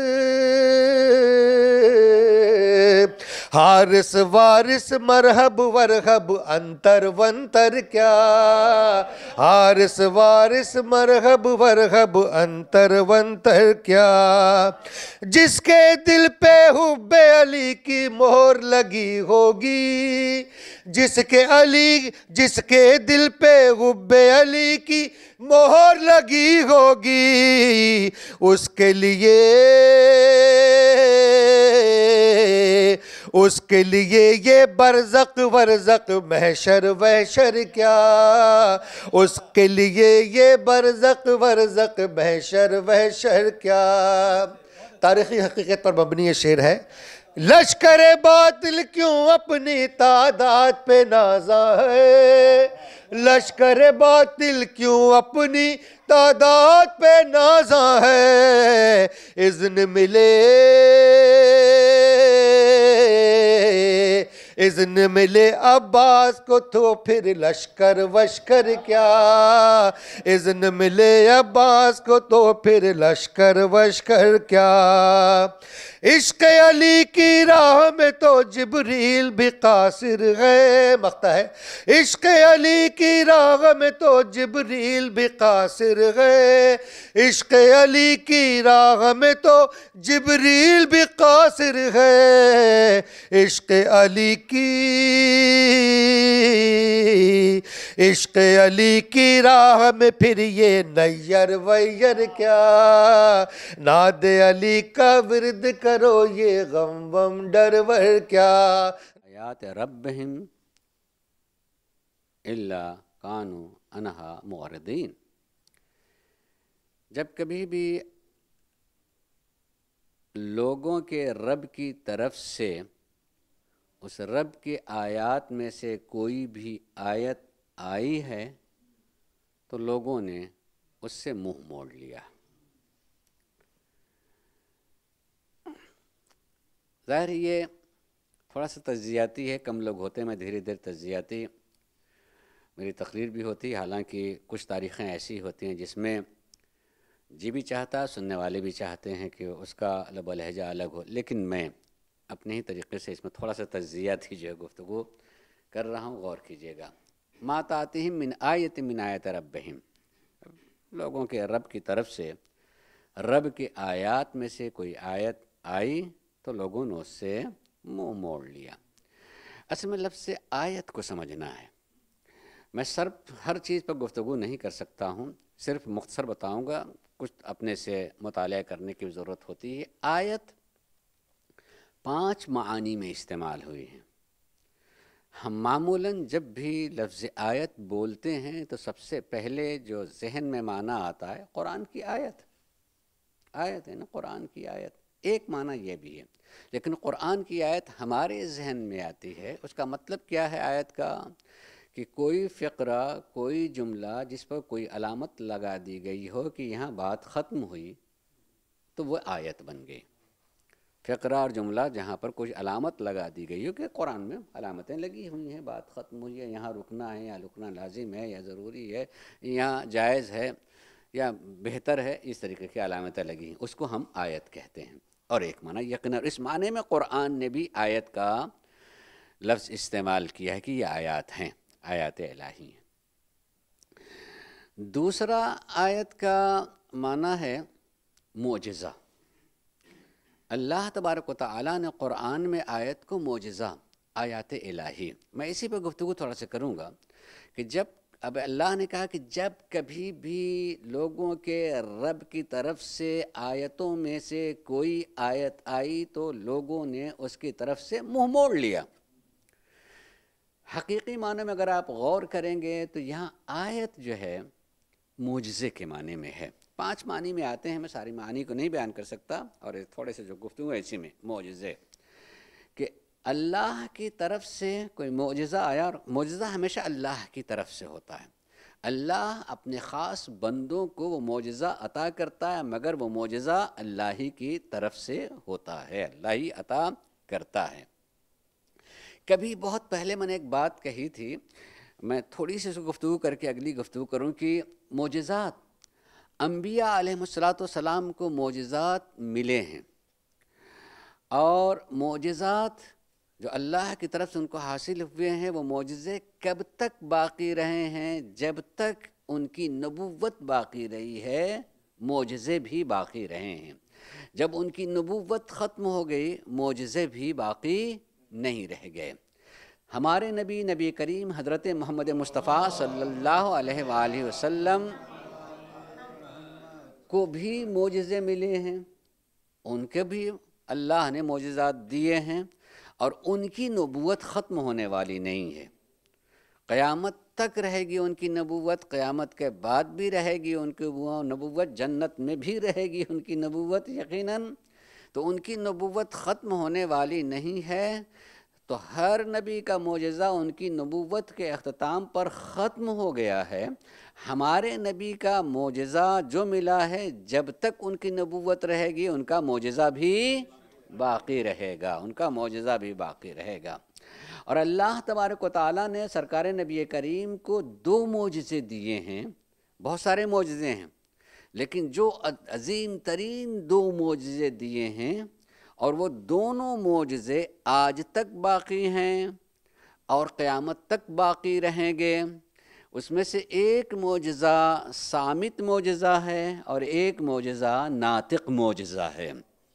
حارس وارث مرحب ورحب انتر ونتر کیا، حارس وارث مرحب ورحب انتر ونتر کیا، جس کے دل پہ حب علی کی مہر لگی ہوگی، جس کے علی جس کے دل پہ حب علی کی مہر لگی ہوگی، اس کے لیے اس کے لیے یہ برزق ورزق محشر وحشر کیا، اس کے لیے یہ برزق ورزق محشر وحشر کیا۔ تاریخی حقیقت پر مبنی یہ شعر ہے۔ لشکر باطل کیوں اپنی تعداد پہ نازاں ہے، لشکر باطل کیوں اپنی تعداد پہ نازاں ہے، اذن ملے اذن ملے عباس کو تو پھر لشکر وشکر کیا، اذن ملے عباس کو تو پھر لشکر وشکر کیا۔ عشق علی کی راہ میں تو جبریل بھی قاصر ہے، مقطع ہے۔ عشق علی کی راہ میں تو جبریل بھی قاصر ہے، عشق علی کی راہ میں تو جبریل بھی قاصر ہے، عشق علی کی عشق علی کی راہ میں پھر یہ نیر ویر کیا، ناد علی کا ورد کرو یہ غم وم ڈر ور کیا۔ آیات ربہم الا کانوا عنہا معرضین۔ جب کبھی بھی لوگوں کے رب کی طرف سے اس رب کی آیات میں سے کوئی بھی آیت آئی ہے تو لوگوں نے اس سے منہ موڑ لیا۔ ظاہر یہ تھوڑا سا تجزیاتی ہے، کم لوگ ہوتے ہیں، میں دھیرے دھیرے تجزیاتی میری تقریر بھی ہوتی ہے، حالانکہ کچھ تاریخیں ایسی ہوتی ہیں جس میں جی بھی چاہتا، سننے والے بھی چاہتے ہیں کہ اس کا لب و لہجہ الگ ہو، لیکن میں اپنے ہی طریقے سے اس میں تھوڑا سا تجزیاتی جو ہے گفتگو کر رہا ہوں، غور کیجیے گا۔ ما تاتہم من آیت من آیت ربہم، لوگوں کے رب کی طرف سے رب کی آیات میں سے کوئی آیت آئی تو لوگوں نے اس سے منہ موڑ لیا۔ اصل میں لفظ آیت کو سمجھنا ہے۔ میں صرف ہر چیز پر گفتگو نہیں کر سکتا ہوں، صرف مختصر بتاؤں گا، کچھ اپنے سے مطالعہ کرنے کی ضرورت ہوتی ہے۔ آیت پانچ معانی میں استعمال ہوئی ہے۔ ہم معمولاً جب بھی لفظ آیت بولتے ہیں تو سب سے پہلے جو ذہن میں معنی آتا ہے قرآن کی آیت، آیت ہے نا، قرآن کی آیت، ایک معنی یہ بھی ہے۔ لیکن قرآن کی آیت ہمارے ذہن میں آتی ہے، اس کا مطلب کیا ہے آیت کا؟ کہ کوئی فقرہ، کوئی جملہ جس پر کوئی علامت لگا دی گئی ہو کہ یہاں بات ختم ہوئی تو وہ آیت بن گئی۔ فقرہ اور جملہ جہاں پر کوئی علامت لگا دی گئی ہو، کہ قرآن میں علامتیں لگی ہوئی ہیں، بات ختم ہوئی ہے، یہاں رکنا ہے یا رکنا لازم ہے یا ضروری ہے، یہاں جائز ہے یا بہتر ہے، اس طریقے کی علامتیں لگی ہیں، اس کو ہم آیت کہتے ہیں۔ اور ایک معنی یقیناً اس معنی میں قرآن نے بھی آیت کا لفظ استعمال کیا ہے کہ یہ آیات ہیں، آیات الہی ہیں۔ دوسرا آیت کا معنی ہے معجزہ۔ اللہ تبارک و تعالیٰ نے قرآن میں آیت کو معجزہ، آیات الہی، میں اسی پہ گفتگو تھوڑا سا کروں گا کہ جب اب اللہ نے کہا کہ جب کبھی بھی لوگوں کے رب کی طرف سے آیتوں میں سے کوئی آیت آئی تو لوگوں نے اس کی طرف سے منہ موڑ لیا۔ حقیقی معنی میں اگر آپ غور کریں گے تو یہاں آیت جو ہے معجزے کے معنی میں ہے۔ پانچ معنی میں آتے ہیں، میں ساری معنی کو نہیں بیان کر سکتا، اور تھوڑے سے جو گفتگو ہے اسی میں معجزے، کہ اللہ کی طرف سے کوئی معجزہ آیا، اور معجزہ ہمیشہ اللہ کی طرف سے ہوتا ہے۔ اللہ اپنے خاص بندوں کو وہ معجزہ عطا کرتا ہے، مگر وہ معجزہ اللہ ہی کی طرف سے ہوتا ہے، اللہ ہی عطا کرتا ہے۔ کبھی بہت پہلے میں نے ایک بات کہی تھی، میں تھوڑی سی گفتگو کر کے اگلی گفتگو کروں، کہ معجزات انبیاء علیہ الصلوۃ والسلام کو معجزات ملے ہیں، اور معجزات جو اللہ کی طرف سے ان کو حاصل ہوئے ہیں وہ معجزے کب تک باقی رہے ہیں؟ جب تک ان کی نبوت باقی رہی ہے معجزے بھی باقی رہے ہیں۔ جب ان کی نبوت ختم ہو گئی معجزے بھی باقی نہیں رہ گئے۔ ہمارے نبی نبی کریم حضرت محمد مصطفیٰ صلی اللہ علیہ وآلہ وسلم کو بھی معجزے ملے ہیں، ان کے بھی اللہ نے معجزات دیے ہیں، اور ان کی نبوت ختم ہونے والی نہیں ہے، قیامت تک رہے گی ان کی نبوت، قیامت کے بعد بھی رہے گی ان کی وہ نبوت، جنت میں بھی رہے گی ان کی نبوت یقیناً، تو ان کی نبوت ختم ہونے والی نہیں ہے۔ تو ہر نبی کا معجزہ ان کی نبوت کے اختتام پر ختم ہو گیا ہے، ہمارے نبی کا معجزہ جو ملا ہے جب تک ان کی نبوت رہے گی ان کا معجزہ بھی باقی رہے گا، ان کا معجزہ بھی باقی رہے گا۔ اور اللہ تبارک و تعالیٰ نے سرکار نبی کریم کو دو معجزے دیے ہیں، بہت سارے معجزے ہیں لیکن جو عظیم ترین دو معجزے دیے ہیں اور وہ دونوں معجزے آج تک باقی ہیں اور قیامت تک باقی رہیں گے۔ اس میں سے ایک معجزہ صامت معجزہ ہے اور ایک معجزہ ناطق معجزہ ہے۔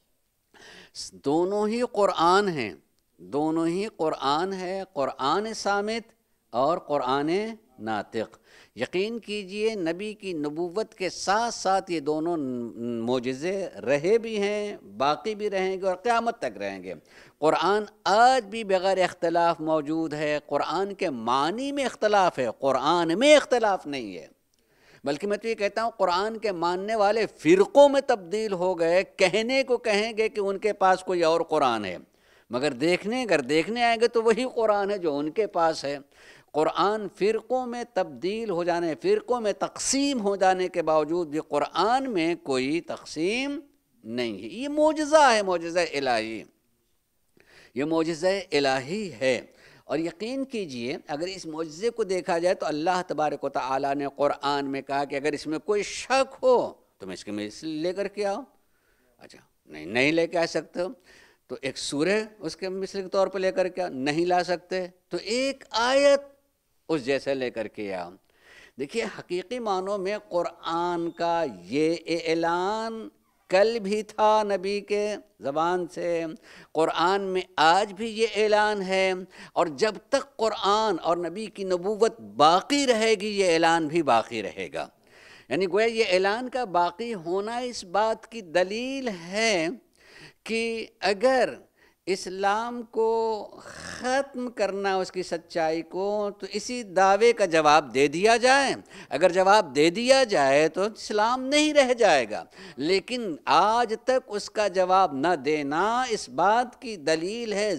دونوں ہی قرآن ہیں، دونوں ہی قرآن ہے، قرآن صامت اور قرآن ناطق۔ یقین کیجئے نبی کی نبوت کے ساتھ ساتھ یہ دونوں معجزے رہے بھی ہیں، باقی بھی رہیں گے اور قیامت تک رہیں گے۔ قرآن آج بھی بغیر اختلاف موجود ہے، قرآن کے معنی میں اختلاف ہے، قرآن میں اختلاف نہیں ہے، بلکہ میں تو یہ کہتا ہوں قرآن کے ماننے والے فرقوں میں تبدیل ہو گئے، کہنے کو کہیں گے کہ ان کے پاس کوئی اور قرآن ہے، مگر دیکھنے اگر دیکھنے آئیں گے تو وہی قرآن ہے جو ان کے پاس ہے۔ قرآن فرقوں میں تبدیل ہو جانے، فرقوں میں تقسیم ہو جانے کے باوجود بھی قرآن میں کوئی تقسیم نہیں ہے۔ یہ معجزہ ہے، معجزہ الہی، یہ معجزہ الہی ہے۔ اور یقین کیجئے اگر اس معجزے کو دیکھا جائے تو اللہ تبارک و تعالیٰ نے قرآن میں کہا کہ اگر اس میں کوئی شک ہو تو میں اس کے مثل لے کر کے آؤ۔ اچھا نہیں نہیں لے کے آ سکتے ہو تو ایک سورہ اس کے مثل کے طور پر لے کر کے آؤ، نہیں لا سکتے تو ایک آیت اس جیسے لے کر کے آؤ۔ دیکھیے حقیقی معنوں میں قرآن کا یہ اعلان کل بھی تھا نبی کے زبان سے، قرآن میں آج بھی یہ اعلان ہے، اور جب تک قرآن اور نبی کی نبوت باقی رہے گی یہ اعلان بھی باقی رہے گا۔ یعنی گویا یہ اعلان کا باقی ہونا اس بات کی دلیل ہے کہ اگر اسلام کو ختم کرنا اس کی سچائی کو تو اسی دعوے کا جواب دے دیا جائے، اگر جواب دے دیا جائے تو اسلام نہیں رہ جائے گا، لیکن آج تک اس کا جواب نہ دینا اس بات کی دلیل ہے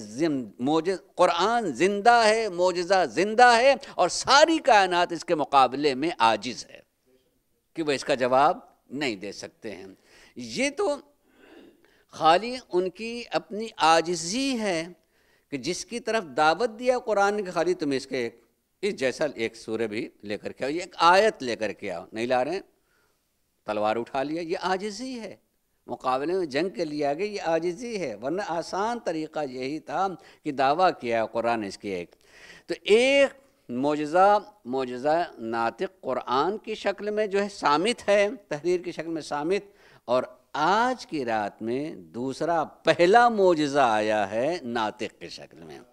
قرآن زندہ ہے، معجزہ زندہ ہے اور ساری کائنات اس کے مقابلے میں عاجز ہے کہ وہ اس کا جواب نہیں دے سکتے ہیں۔ یہ تو خالی ان کی اپنی عاجزی ہے کہ جس کی طرف دعوت دیا قرآن کے خالی تم اس کے ایک اس جیسا ایک سورہ بھی لے کر کے آؤ، یہ ایک آیت لے کر کے آؤ، نہیں لا رہے ہیں تلوار اٹھا لیا، یہ عاجزی ہے، مقابلے میں جنگ کے لیے آگے یہ عاجزی ہے، ورنہ آسان طریقہ یہی تھا کہ دعویٰ کیا قرآن اس کی ایک۔ تو ایک معجزہ معجزہ ناطق قرآن کی شکل میں جو ہے صامت ہے، تحریر کی شکل میں صامت، اور آج کی رات میں دوسرا پہلا معجزہ آیا ہے ناطق کی شکل میں۔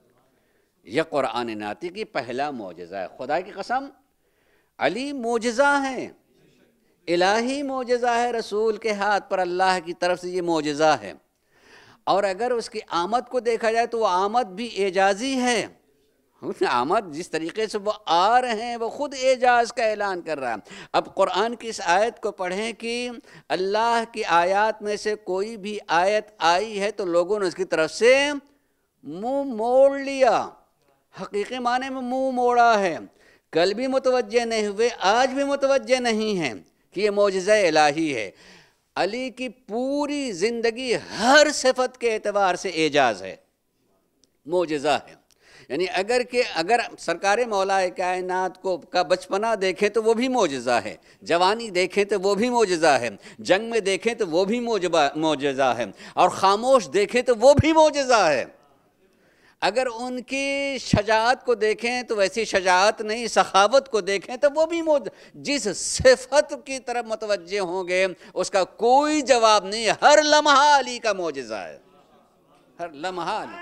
یہ قرآن ناطق کی پہلا معجزہ ہے۔ خدا کی قسم علی معجزہ ہے، الہی معجزہ ہے، رسول کے ہاتھ پر اللہ کی طرف سے یہ معجزہ ہے، اور اگر اس کی آمد کو دیکھا جائے تو وہ آمد بھی اعجازی ہے۔ آمد جس طریقے سے وہ آ رہے ہیں وہ خود اعجاز کا اعلان کر رہا ہے۔ اب قرآن کی اس آیت کو پڑھیں کہ اللہ کی آیات میں سے کوئی بھی آیت آئی ہے تو لوگوں نے اس کی طرف سے منہ موڑ لیا، حقیقی معنی میں منہ موڑا ہے، کل بھی متوجہ نہیں ہوئے، آج بھی متوجہ نہیں ہیں کہ یہ معجزہ الہی ہے۔ علی کی پوری زندگی ہر صفت کے اعتبار سے اعجاز ہے، معجزہ ہے۔ یعنی اگر کہ اگر سرکار مولا کائنات کو کا بچپنا دیکھیں تو وہ بھی معجزہ ہے، جوانی دیکھیں تو وہ بھی معجزہ ہے، جنگ میں دیکھیں تو وہ بھی معجزہ ہے، اور خاموش دیکھیں تو وہ بھی معجزہ ہے۔ اگر ان کی شجاعت کو دیکھیں تو ویسی شجاعت نہیں، سخاوت کو دیکھیں تو وہ بھی معجزہ، جس صفت کی طرف متوجہ ہوں گے اس کا کوئی جواب نہیں، ہر لمحہ علی کا معجزہ ہے، ہر لمحہ علی،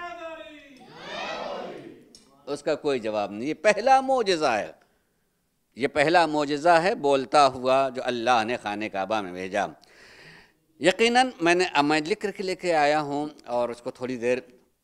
اس کا کوئی جواب نہیں۔ یہ پہلا معجزہ ہے، یہ پہلا معجزہ ہے بولتا ہوا جو اللہ نے خانہ کعبہ میں بھیجا۔ یقیناً میں نے میں لکھ کر کے لے کے آیا ہوں اور اس کو تھوڑی دیر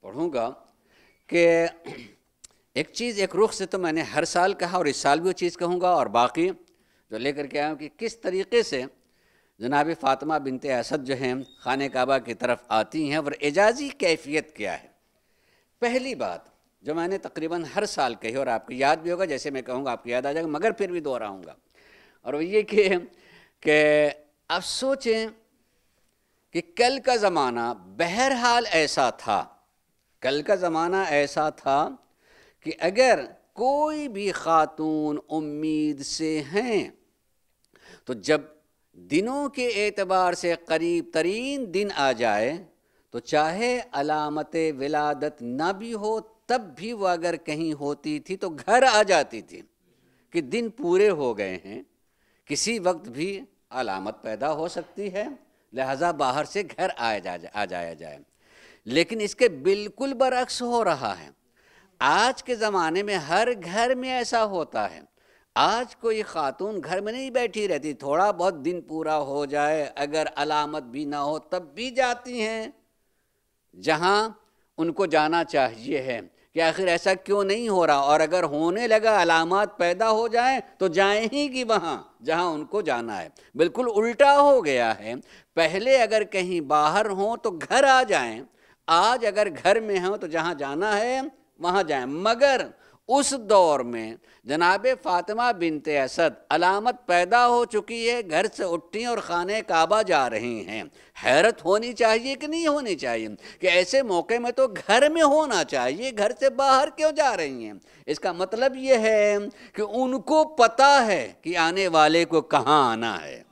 پڑھوں گا کہ ایک چیز ایک رخ سے تو میں نے ہر سال کہا اور اس سال بھی وہ چیز کہوں گا، اور باقی جو لے کر کے آیا ہوں کہ کس طریقے سے جناب فاطمہ بنت اسد جو ہیں خانہ کعبہ کی طرف آتی ہیں اور اعجازی کیفیت کیا ہے۔ پہلی بات جو میں نے تقریباً ہر سال کہی اور آپ کو یاد بھی ہوگا، جیسے میں کہوں گا آپ کو یاد آ جائے گا، مگر پھر بھی دہراؤں گا، اور وہ یہ کہ کہ آپ سوچیں کہ کل کا زمانہ بہرحال ایسا تھا، کل کا زمانہ ایسا تھا کہ اگر کوئی بھی خاتون امید سے ہیں تو جب دنوں کے اعتبار سے قریب ترین دن آ جائے تو چاہے علامت ولادت نہ بھی ہو تب بھی وہ اگر کہیں ہوتی تھی تو گھر آ جاتی تھی کہ دن پورے ہو گئے ہیں، کسی وقت بھی علامت پیدا ہو سکتی ہے، لہذا باہر سے گھر آ جایا جائے۔ لیکن اس کے بالکل برعکس ہو رہا ہے، آج کے زمانے میں ہر گھر میں ایسا ہوتا ہے۔ آج کوئی خاتون گھر میں نہیں بیٹھی رہتی، تھوڑا بہت دن پورا ہو جائے اگر علامت بھی نہ ہو تب بھی جاتی ہیں جہاں ان کو جانا چاہیے ہے کہ آخر ایسا کیوں نہیں ہو رہا، اور اگر ہونے لگا علامات پیدا ہو جائیں تو جائیں ہی گی وہاں جہاں ان کو جانا ہے۔ بالکل الٹا ہو گیا ہے، پہلے اگر کہیں باہر ہوں تو گھر آ جائیں، آج اگر گھر میں ہوں تو جہاں جانا ہے وہاں جائیں۔ مگر اس دور میں جناب فاطمہ بنت اسد علامت پیدا ہو چکی ہے، گھر سے اٹھتی اور خانہ کعبہ جا رہی ہیں۔ حیرت ہونی چاہیے کہ نہیں ہونی چاہیے کہ ایسے موقع میں تو گھر میں ہونا چاہیے، گھر سے باہر کیوں جا رہی ہیں؟ اس کا مطلب یہ ہے کہ ان کو پتہ ہے کہ آنے والے کو کہاں آنا ہے،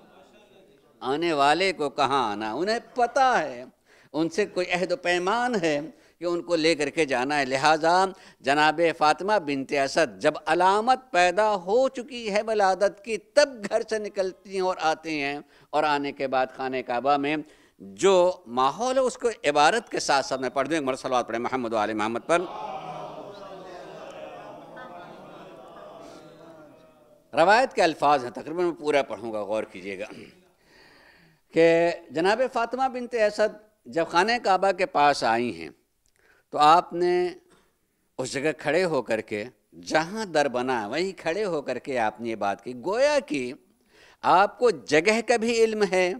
آنے والے کو کہاں آنا، انہیں پتہ ہے، ان سے کوئی عہد و پیمان ہے کہ ان کو لے کر کے جانا ہے۔ لہٰذا جناب فاطمہ بنت اسد جب علامت پیدا ہو چکی ہے ولادت کی تب گھر سے نکلتی ہیں اور آتے ہیں، اور آنے کے بعد خانہ کعبہ میں جو ماحول ہے اس کو عبارت کے ساتھ ساتھ میں پڑھ دوں، ایک مرتبہ صلوات پڑھیں محمد و آل محمد پر۔ روایت کے الفاظ ہیں، تقریباً میں پورا پڑھوں گا، غور کیجیے گا کہ جناب فاطمہ بنت اسد جب خانہ کعبہ کے پاس آئی ہیں تو آپ نے اس جگہ کھڑے ہو کر کے، جہاں در بنا وہیں کھڑے ہو کر کے آپ نے یہ بات کی، گویا کہ آپ کو جگہ کا بھی علم ہے،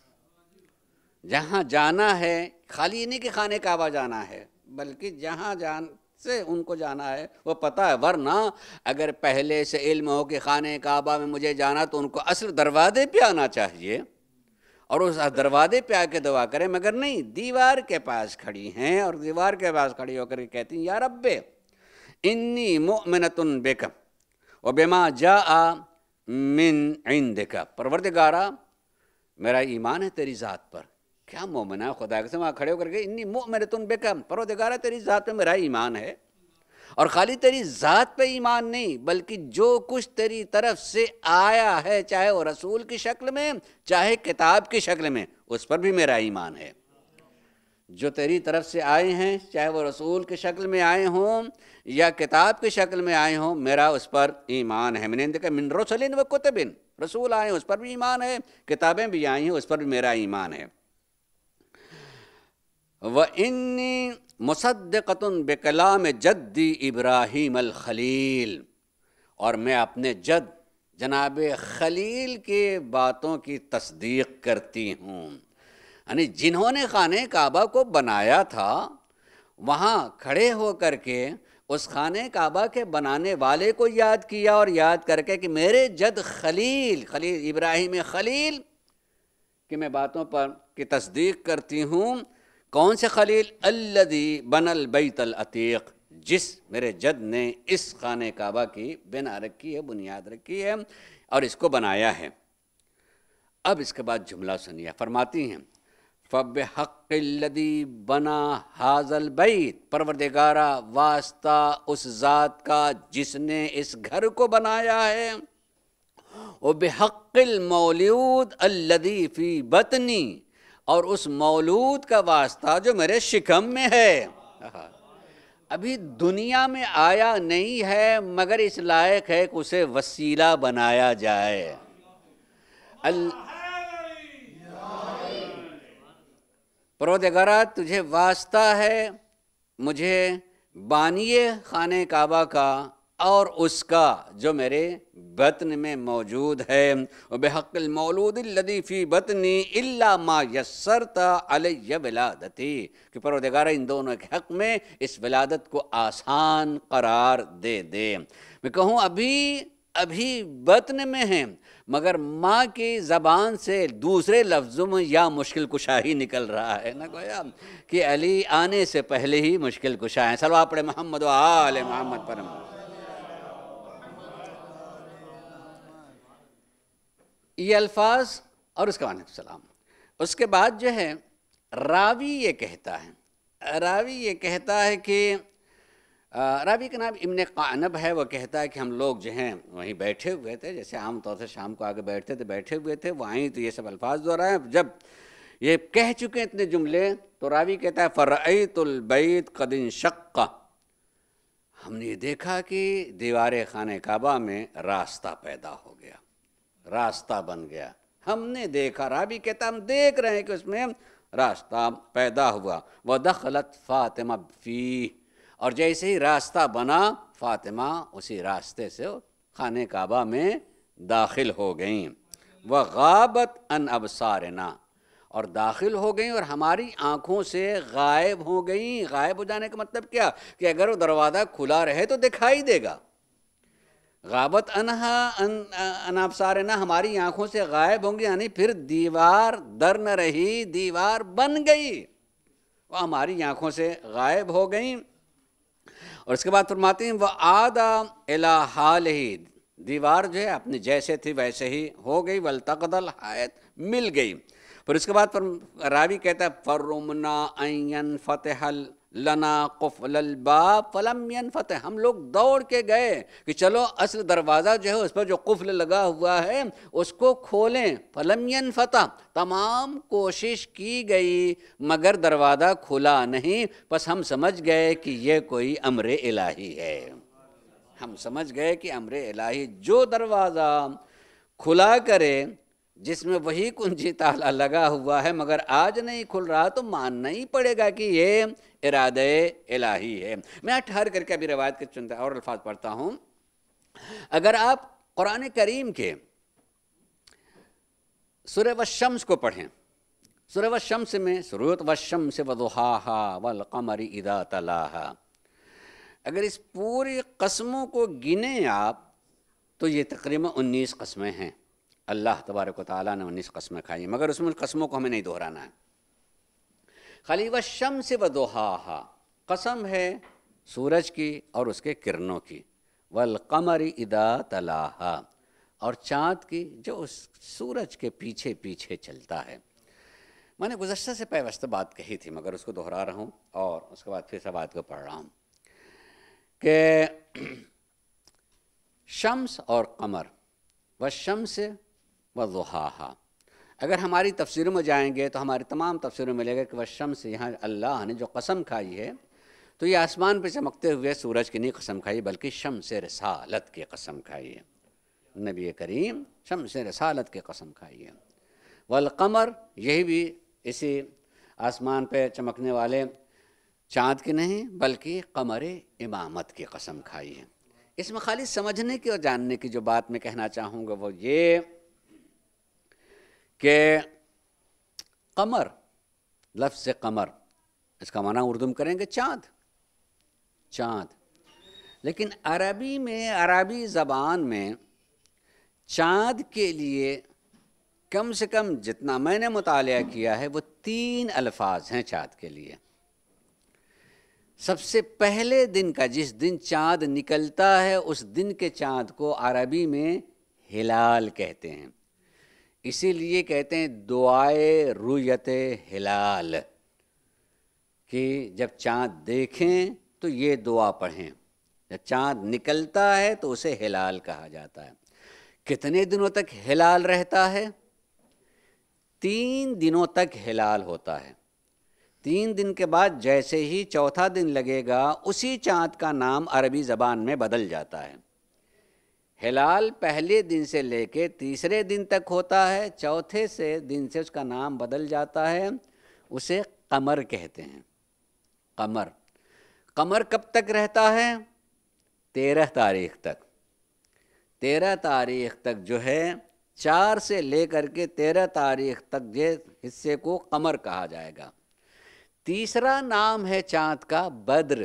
جہاں جانا ہے، خالی یہ نہیں کہ خانہ کعبہ جانا ہے بلکہ جہاں جان سے ان کو جانا ہے وہ پتہ ہے۔ ورنہ اگر پہلے سے علم ہو کہ خانہ کعبہ میں مجھے جانا تو ان کو اصل دروازے پہ آنا چاہیے اور اس دروازے پہ آ کے دعا کریں، مگر نہیں، دیوار کے پاس کھڑی ہیں اور دیوار کے پاس کھڑی ہو کر کے کہتی ہیں، یا رب انی مؤمنۃ بک وبما جاء من عندک، پروردگارا میرا ایمان ہے تیری ذات پر۔ کیا مومنہ خدا کے سے وہاں کھڑے ہو کر کے انی مؤمنۃ بک، پروردگارا تیری ذات پہ میرا ایمان ہے، اور خالی تیری ذات پہ ایمان نہیں بلکہ جو کچھ تیری طرف سے آیا ہے، چاہے وہ رسول کی شکل میں چاہے کتاب کی شکل میں، اس پر بھی میرا ایمان ہے۔ جو تیری طرف سے آئے ہیں چاہے وہ رسول کی شکل میں آئے ہوں یا کتاب کی شکل میں آئے ہوں، میرا اس پر ایمان ہے۔ من عندک من رسل و کتب، رسول آئے ہیں اس پر بھی ایمان ہے، کتابیں بھی آئی ہیں اس پر بھی میرا ایمان ہے۔ وَإِنِّي مُصَدِّقَةٌ بِكَلَامِ جَدِّي ابراہیم الخلیل، اور میں اپنے جد جناب خلیل کے باتوں کی تصدیق کرتی ہوں۔ یعنی جنہوں نے خانہ کعبہ کو بنایا تھا وہاں کھڑے ہو کر کے اس خانہ کعبہ کے بنانے والے کو یاد کیا اور یاد کر کے کہ میرے جد خلیل خلیل ابراہیم خلیل کہ میں باتوں پر کی تصدیق کرتی ہوں۔ کون سے خلیل؟ الذی بنى البیت العتیق، جس میرے جد نے اس خانہ کعبہ کی بنا رکھی ہے، بنیاد رکھی ہے اور اس کو بنایا ہے۔ اب اس کے بعد جملہ سنیے، فرماتی ہیں فَبِحَقِّ الَّذِي بَنَا هَذَا الْبَيْتِ، پروردگارا واسطہ اس ذات کا جس نے اس گھر کو بنایا ہے، وَبِحَقِّ الْمَوْلُودِ الَّذِي فِي بَطْنِي، اور اس مولود کا واسطہ جو میرے شکم میں ہے۔ ابھی دنیا میں آیا نہیں ہے مگر اس لائق ہے کہ اسے وسیلہ بنایا جائے۔ پروردگارا تجھے واسطہ ہے مجھے بانیے خانہ کعبہ کا اور اس کا جو میرے بطن میں موجود ہے، وبحق المولود الذی فی بطنی الا ما یسرت علی ولادتی، کہ پروردگار ان دونوں کے حق میں اس ولادت کو آسان قرار دے دے۔ میں کہوں ابھی ابھی بطن میں ہیں مگر ماں کی زبان سے دوسرے لفظوں میں یا مشکل کشا ہی نکل رہا ہے نا، گویا کہ علی آنے سے پہلے ہی مشکل کشا ہے۔ صلوات پڑھے محمد و آل محمد پر۔ یہ الفاظ اور اس کا وعلیکم السلام، اس کے بعد جو ہے راوی یہ کہتا ہے راوی یہ کہتا ہے کہ راوی کا نام ابن قعنب ہے، وہ کہتا ہے کہ ہم لوگ جو ہیں وہیں بیٹھے ہوئے تھے، جیسے عام طور سے شام کو آگے بیٹھتے تھے بیٹھے ہوئے تھے وہیں، تو یہ سب الفاظ دہرائے۔ جب یہ کہہ چکے ہیں اتنے جملے تو راوی کہتا ہے فرأیت البیت قد انشق، ہم نے یہ دیکھا کہ دیوار خانہ کعبہ میں راستہ پیدا ہو گیا، راستہ بن گیا، ہم نے دیکھا۔ راوی کہتا ہم دیکھ رہے ہیں کہ اس میں راستہ پیدا ہوا۔ وَدَخَلَتْ فاطمہ فِيهِ، اور جیسے ہی راستہ بنا فاطمہ اسی راستے سے خانہ کعبہ میں داخل ہو گئیں۔ وَغَابَتْ عَنْ أَبْصَارِنَا، اور داخل ہو گئیں اور ہماری آنکھوں سے غائب ہو گئیں۔ غائب ہو جانے کا مطلب کیا کہ اگر وہ دروازہ کھلا رہے تو دکھائی دے گا۔ غابت انہا ان ابصارنا، ہماری آنکھوں سے غائب ہوں گی، یعنی پھر دیوار در نہ رہی، دیوار بن گئی، وہ ہماری آنکھوں سے غائب ہو گئیں۔ اور اس کے بعد فرماتے ہیں وَعَادَ إِلَىٰ حَالِهِ، دیوار جو ہے اپنے جیسے تھی ویسے ہی ہو گئی، وَالْتَقَطَ الْحَائِطُ، مل گئی۔ پھر اس کے بعد راوی کہتا ہے فَرُّمْنَا أَن يَنْفَتِحَ لَنَا قُفْلَ الْبَابِ فَلَمْ يَنْفَتِحْ، ہم لوگ دوڑ کے گئے کہ چلو اصل دروازہ جو ہے اس پر جو قفل لگا ہوا ہے اس کو کھولیں۔ فَلَمْ يَنْفَتِحْ، تمام کوشش کی گئی مگر دروازہ کھلا نہیں، پس ہم سمجھ گئے کہ یہ کوئی امر الہی ہے۔ ہم سمجھ گئے کہ امر الہی، جو دروازہ کھلا کرے جس میں وہی کنجی تالا لگا ہوا ہے مگر آج نہیں کھل رہا، تو ماننا ہی پڑے گا کہ یہ ارادہ الہی ہے۔ میں ٹھہر کر کے ابھی روایت کے چند اور الفاظ پڑھتا ہوں۔ اگر آپ قرآن کریم کے سورہ والشمس کو پڑھیں، سورہ والشمس میں سورۃ والشمس وضحاہا والقمر اذا تلاہا، اگر اس پوری قسموں کو گنیں آپ تو یہ تقریباً انیس قسمیں ہیں۔ اللہ تبارک و تعالیٰ نے انیس قسمیں کھائی ہیں، مگر اس میں قسموں کو ہمیں نہیں دہرانا ہے۔ خالی والشمس وضحاہا، قسم ہے سورج کی اور اس کے کرنوں کی، والقمر اذا تلاہا، اور چاند کی جو اس سورج کے پیچھے پیچھے چلتا ہے۔ میں نے گزشتہ سے پیوستہ بات کہی تھی مگر اس کو دہرا رہا ہوں اور اس کے بعد پھر سے بات کو پڑھ رہا ہوں کہ شمس اور قمر، والشمس وضحاہا، اگر ہماری تفسیروں میں جائیں گے تو ہماری تمام تفسیروں میں ملے گا کہ والشمس، یہاں اللہ نے جو قسم کھائی ہے تو یہ آسمان پہ چمکتے ہوئے سورج کی نہیں قسم کھائی بلکہ شمس رسالت کی قسم کھائی ہے۔ نبی کریم شمس رسالت کی قسم کھائی ہے۔ والقمر، یہی بھی اسی آسمان پہ چمکنے والے چاند کی نہیں بلکہ قمر امامت کی قسم کھائی ہے۔ اس میں خالی سمجھنے کی اور جاننے کی جو بات میں کہنا چاہوں گا وہ یہ کہ قمر، لفظ قمر، اس کا معنی اردو میں کریں گے چاند، چاند، لیکن عربی میں، عربی زبان میں چاند کے لیے کم سے کم جتنا میں نے مطالعہ کیا ہے وہ تین الفاظ ہیں چاند کے لیے۔ سب سے پہلے دن کا، جس دن چاند نکلتا ہے اس دن کے چاند کو عربی میں ہلال کہتے ہیں، اسی لیے کہتے ہیں دعائے رؤیت ہلال، کہ جب چاند دیکھیں تو یہ دعا پڑھیں۔ جب چاند نکلتا ہے تو اسے ہلال کہا جاتا ہے۔ کتنے دنوں تک ہلال رہتا ہے؟ تین دنوں تک ہلال ہوتا ہے۔ تین دن کے بعد جیسے ہی چوتھا دن لگے گا اسی چاند کا نام عربی زبان میں بدل جاتا ہے۔ ہلال پہلے دن سے لے کے تیسرے دن تک ہوتا ہے، چوتھے سے دن سے اس کا نام بدل جاتا ہے، اسے قمر کہتے ہیں، قمر۔ قمر کب تک رہتا ہے؟ تیرہ تاریخ تک. تیرہ تاریخ تک جو ہے چار سے لے کر کے تیرہ تاریخ تک یہ حصے کو قمر کہا جائے گا. تیسرا نام ہے چاند کا بدر.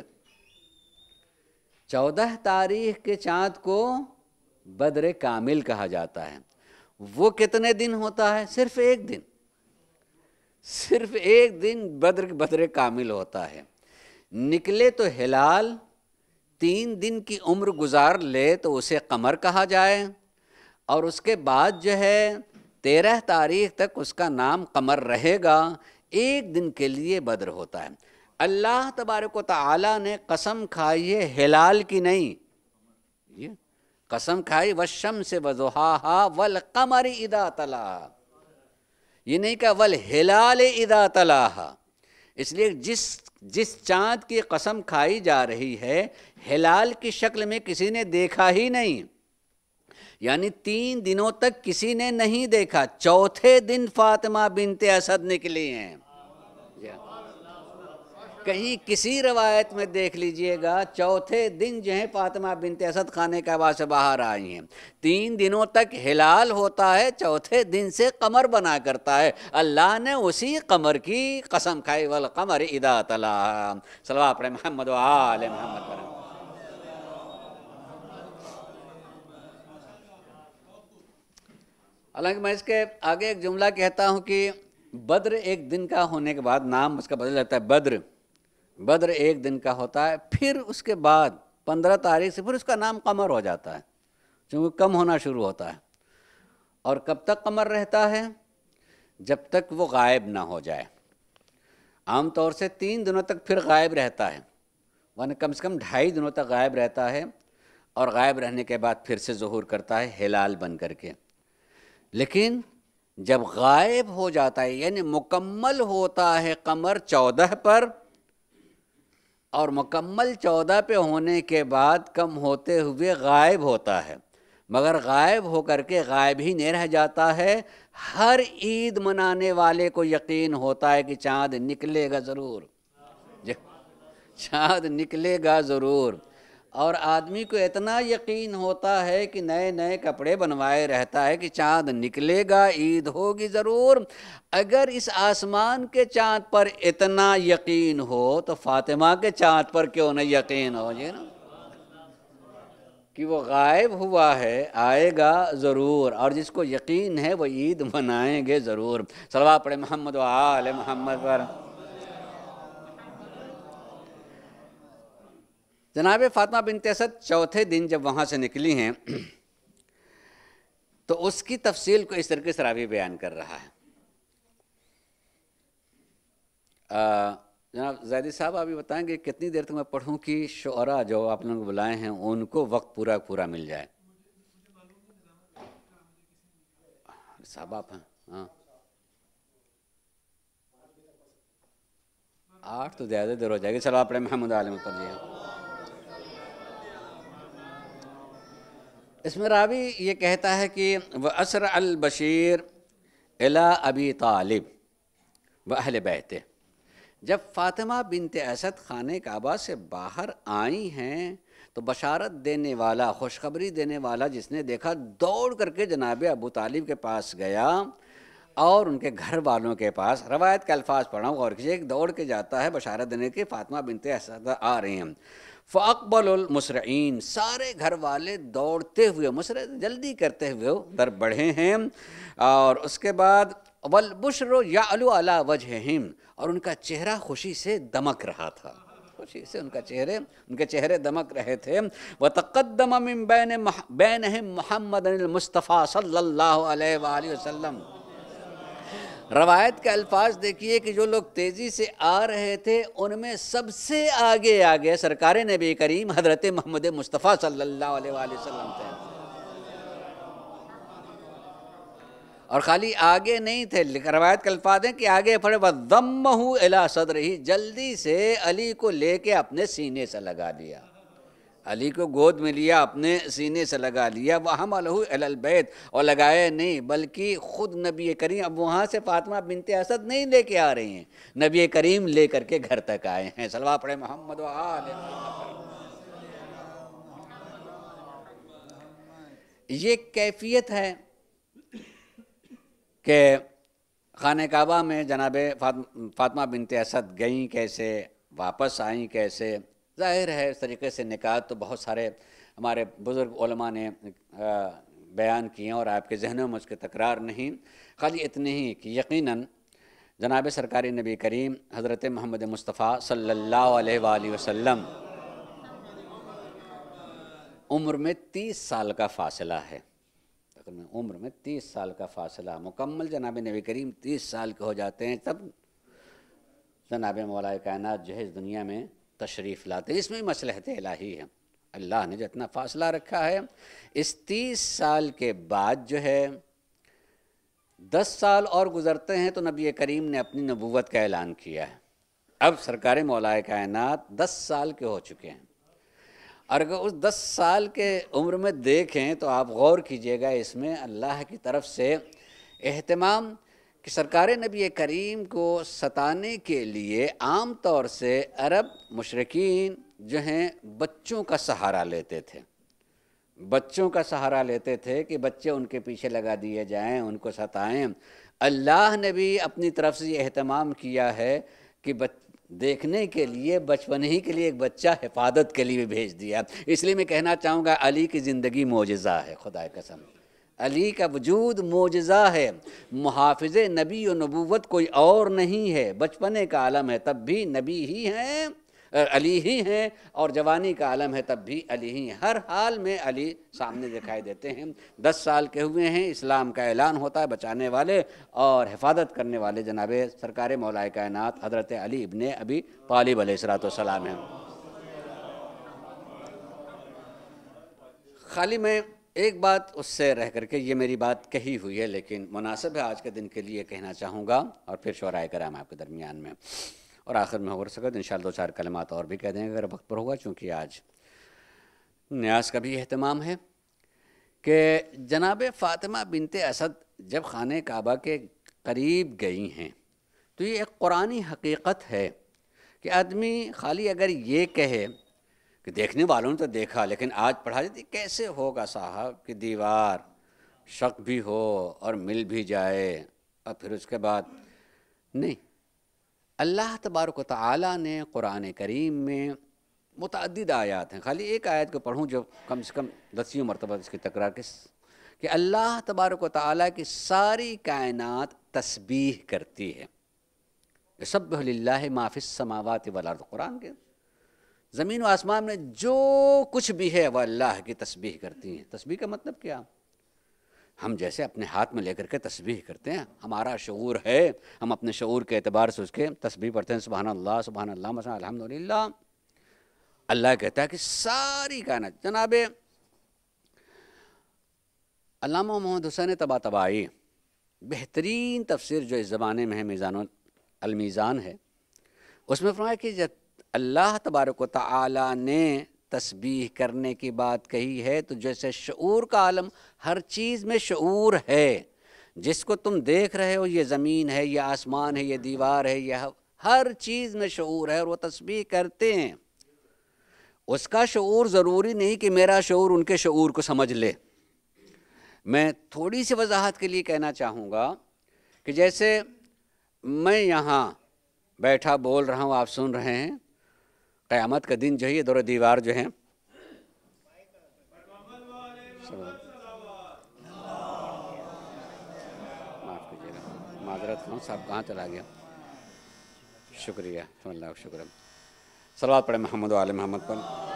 چودہ تاریخ کے چاند کو بدر کامل کہا جاتا ہے. وہ کتنے دن ہوتا ہے؟ صرف ایک دن. صرف ایک دن بدر بدر کامل ہوتا ہے. نکلے تو ہلال، تین دن کی عمر گزار لے تو اسے قمر کہا جائے، اور اس کے بعد جو ہے تیرہ تاریخ تک اس کا نام قمر رہے گا. ایک دن کے لیے بدر ہوتا ہے. اللہ تبارک و تعالیٰ نے قسم کھائی ہے ہلال کی نہیں، یہ قسم کھائی والشمس وضحاہا والقمر اذا تلاہا، یہ نہیں کہا والہلال اذا تلاہا. اس لیے جس جس چاند کی قسم کھائی جا رہی ہے ہلال کی شکل میں کسی نے دیکھا ہی نہیں، یعنی تین دنوں تک کسی نے نہیں دیکھا. چوتھے دن فاطمہ بنت اسد نکلی ہیں. کہیں کسی روایت میں دیکھ لیجئے گا چوتھے دن جو ہے فاطمہ بنت اسد خانے کعبہ سے باہر آئی ہیں. تین دنوں تک ہلال ہوتا ہے، چوتھے دن سے قمر بنا کرتا ہے. اللہ نے اسی قمر کی قسم کھائی والقمر اذا تلاہا. صلوات پر محمد و آل محمد پر. حالانکہ میں اس کے آگے ایک جملہ کہتا ہوں کہ بدر ایک دن کا ہونے کے بعد نام اس کا بدل جاتا ہے بدر. بدر ایک دن کا ہوتا ہے، پھر اس کے بعد پندرہ تاریخ سے پھر اس کا نام قمر ہو جاتا ہے، چونکہ کم ہونا شروع ہوتا ہے. اور کب تک قمر رہتا ہے؟ جب تک وہ غائب نہ ہو جائے. عام طور سے تین دنوں تک پھر غائب رہتا ہے، ورنہ کم سے کم ڈھائی دنوں تک غائب رہتا ہے، اور غائب رہنے کے بعد پھر سے ظہور کرتا ہے ہلال بن کر کے. لیکن جب غائب ہو جاتا ہے یعنی مکمل ہوتا ہے قمر چودہ پر، اور مکمل چودہ پہ ہونے کے بعد کم ہوتے ہوئے غائب ہوتا ہے، مگر غائب ہو کر کے غائب ہی نہیں رہ جاتا ہے. ہر عید منانے والے کو یقین ہوتا ہے کہ چاند نکلے گا ضرور، چاند نکلے گا ضرور. اور آدمی کو اتنا یقین ہوتا ہے کہ نئے نئے کپڑے بنوائے رہتا ہے کہ چاند نکلے گا، عید ہوگی ضرور. اگر اس آسمان کے چاند پر اتنا یقین ہو تو فاطمہ کے چاند پر کیوں نہیں یقین ہو جی نا، کہ وہ غائب ہوا ہے، آئے گا ضرور. اور جس کو یقین ہے وہ عید منائیں گے ضرور. صلوات پڑھیں محمد و آل محمد پر. جناب فاطمہ بنت اسد چوتھے دن جب وہاں سے نکلی ہیں تو اس کی تفصیل کو اس طریقے سے راوی بیان کر رہا ہے. جناب زیدی صاحب ابھی بتائیں گے کتنی دیر تک میں پڑھوں کہ شعراء جو آپ لوگوں کو بلائے ہیں ان کو وقت پورا پورا مل جائے؟ صاحب آپ ہیں؟ ہاں آٹھ تو زیادہ دیر ہو جائے گی. چلو آپ نے محمد عالم کر لیا. اس میں راوی یہ کہتا ہے کہ وَأَسْرَعَ الْبَشِيرُ إِلَىٰ أَبِي طالب وَأَهْلِ بَيْتِهِ. جب فاطمہ بنت اسد خانہ کعبہ سے باہر آئی ہیں تو بشارت دینے والا، خوشخبری دینے والا جس نے دیکھا دوڑ کر کے جناب ابو طالب کے پاس گیا اور ان کے گھر والوں کے پاس. روایت کے الفاظ پڑھا ہوں غور کیجیے. ایک دوڑ کے جاتا ہے بشارت دینے کے فاطمہ بنت اسد آ رہی ہیں. فَأَقْبَلُ الْمُسْرِعِينَ، سارے گھر والے دوڑتے ہوئے مسرع جلدی کرتے ہوئے در بڑھے ہیں. اور اس کے بعد وَالْبُشْرُ يَعْلُو عَلَى وَجْهِهِمْ، اور ان کا چہرہ خوشی سے دمک رہا تھا، خوشی سے ان کا چہرے ان کے چہرے دمک رہے تھے. وَتَقَدَّمَ مِن بَيْنِهِمْ مُحَمَّدٌ الْمُصْطَفَىٰ صلی اللہ علیہ وآلہ وسلم. روایت کے الفاظ دیکھیے کہ جو لوگ تیزی سے آ رہے تھے ان میں سب سے آگے آگے سرکار نبی کریم حضرت محمد مصطفیٰ صلی اللہ علیہ وآلہ وسلم تھے. اور خالی آگے نہیں تھے، روایت کے الفاظ ہیں کہ آگے پڑھے وَضَمَّهُ إِلَىٰ صَدْرِهِ، جلدی سے علی کو لے کے اپنے سینے سے لگا لیا، علی کو گود میں لیا، اپنے سینے سے لگا لیا، وَحَمَلَهُ إِلَى الْبَيْتِ، اور لگائے نہیں بلکہ خود نبی کریم اب وہاں سے فاطمہ بنت اسد نہیں لے کے آ رہی ہیں، نبی کریم لے کر کے گھر تک آئے ہیں۔ صلوات پڑھیں محمد و آل محمد۔ یہ کیفیت ہے کہ خانہ کعبہ میں جناب فاطمہ بنت اسد گئیں کیسے، واپس آئیں کیسے۔ ظاہر ہے اس طریقے سے نکات تو بہت سارے ہمارے بزرگ علماء نے بیان کیے اور آپ کے ذہنوں میں اس کی تکرار نہیں، خالی اتنے ہی کہ یقیناً جناب سرکار نبی کریم حضرت محمد مصطفیٰ صلی اللہ علیہ وآلہ وسلم عمر میں تیس سال کا فاصلہ ہے، عمر میں تیس سال کا فاصلہ مکمل جناب نبی کریم تیس سال کے ہو جاتے ہیں، تب جناب مولا کائنات جو ہے اس دنیا میں تشریف لاتے ہیں۔ اس میں مصلحت الہی ہے، اللہ نے جو اتنا فاصلہ رکھا ہے، اس تیس سال کے بعد جو ہے دس سال اور گزرتے ہیں تو نبی کریم نے اپنی نبوت کا اعلان کیا ہے۔ اب سرکار مولا کائنات دس سال کے ہو چکے ہیں، اور اگر اس دس سال کے عمر میں دیکھیں تو آپ غور کیجئے گا، اس میں اللہ کی طرف سے اہتمام کہ سرکار نبی کریم کو ستانے کے لیے عام طور سے عرب مشرکین جو ہیں بچوں کا سہارا لیتے تھے، بچوں کا سہارا لیتے تھے کہ بچے ان کے پیچھے لگا دیے جائیں، ان کو ستائیں۔ اللہ نے بھی اپنی طرف سے یہ اہتمام کیا ہے کہ دیکھنے کے لیے بچپن ہی کے لیے ایک بچہ حفاظت کے لیے بھی بھیج دیا۔ اس لیے میں کہنا چاہوں گا علی کی زندگی معجزہ ہے، خدا قسم علی کا وجود معجزہ ہے، محافظ نبی و نبوت کوئی اور نہیں ہے، بچپنے کا عالم ہے تب بھی نبی ہی ہیں، علی ہی ہیں، اور جوانی کا عالم ہے تب بھی علی ہی ہیں، ہر حال میں علی سامنے دکھائی دیتے ہیں۔ دس سال کے ہوئے ہیں، اسلام کا اعلان ہوتا ہے، بچانے والے اور حفاظت کرنے والے جناب سرکار مولا کائنات حضرت علی ابن ابی طالب علیہ الصلوۃ والسلام ہیں۔ خالی میں ایک بات اس سے رہ کر کے، یہ میری بات کہی ہوئی ہے لیکن مناسب ہے آج کے دن کے لیے کہنا چاہوں گا، اور پھر شعرائے کرام آپ کے درمیان میں، اور آخر میں ہو سکے تو انشاءاللہ دو چار کلمات اور بھی کہہ دیں گے اگر وقت پر ہوگا، چونکہ آج نیاز کا بھی اہتمام ہے کہ جناب فاطمہ بنت اسد جب خانہ کعبہ کے قریب گئی ہیں تو یہ ایک قرآنی حقیقت ہے کہ آدمی خالی اگر یہ کہے کہ دیکھنے والوں نے تو دیکھا، لیکن آج پڑھا جاتی کیسے ہوگا صاحب کہ دیوار شک بھی ہو اور مل بھی جائے، اور پھر اس کے بعد نہیں، اللہ تبارک و تعالیٰ نے قرآن کریم میں متعدد آیات ہیں، خالی ایک آیت کو پڑھوں جو کم سے کم دسیوں مرتبہ اس کی تکرار کس کہ اللہ تبارک و تعالیٰ کی ساری کائنات تسبیح کرتی ہے، یسبح للہ ما فی السماوات والارض، قرآن کے زمین و آسمان میں جو کچھ بھی ہے وہ اللہ کی تسبیح کرتی ہیں۔ تسبیح کا مطلب کیا؟ ہم جیسے اپنے ہاتھ میں لے کر کے تسبیح کرتے ہیں، ہمارا شعور ہے، ہم اپنے شعور کے اعتبار سے اس کے تسبیح پڑھتے ہیں، سبحان اللہ سبحان اللہ مثلا الحمدللہ۔ اللہ کہتا ہے کہ ساری کائنات، جناب علامہ محمد حسین طباطبائی بہترین تفسیر جو اس زمانے میں ہے میزان المیزان ہے، اس میں فرمایا کہ جب اللہ تبارک و تعالی نے تسبیح کرنے کی بات کہی ہے تو جیسے شعور کا عالم، ہر چیز میں شعور ہے، جس کو تم دیکھ رہے ہو یہ زمین ہے، یہ آسمان ہے، یہ دیوار ہے، یہ ہر چیز میں شعور ہے اور وہ تسبیح کرتے ہیں۔ اس کا شعور ضروری نہیں کہ میرا شعور ان کے شعور کو سمجھ لے۔ میں تھوڑی سی وضاحت کے لیے کہنا چاہوں گا کہ جیسے میں یہاں بیٹھا بول رہا ہوں، آپ سن رہے ہیں، قیامت کا دن جو ہے یہ دور دیوار جو ہیں معاف کیجیے گا، معذرت کروں، صاحب کہاں چلا گیا؟ شکریہ، اللہ کا شکر ہے۔ صلوات پڑھیں محمد و آل محمد پر۔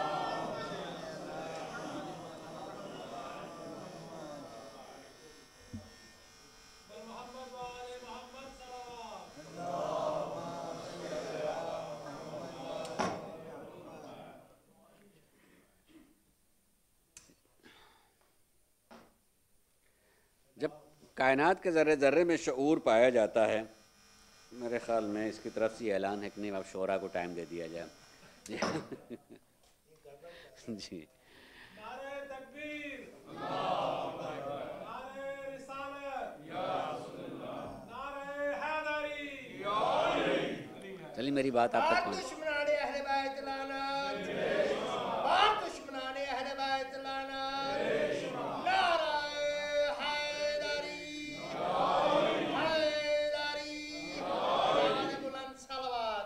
جب کائنات کے ذرے ذرے میں شعور پایا جاتا ہے، میرے خیال میں اس کی طرف سے یہ اعلان ہے کہ نہیں اب شعراء کو ٹائم دے دیا جائے۔ جی नारे तकबीर, नारे रिसालत, नारे हैदरी। चलिए मेरी बात आप तक पहुँच। दुश्मनाने अहले बैत लानत, बाप दुश्मनाने अहले बैत लानत, नारे हैदरी, हैदरी, नारे बुलंद सलवात।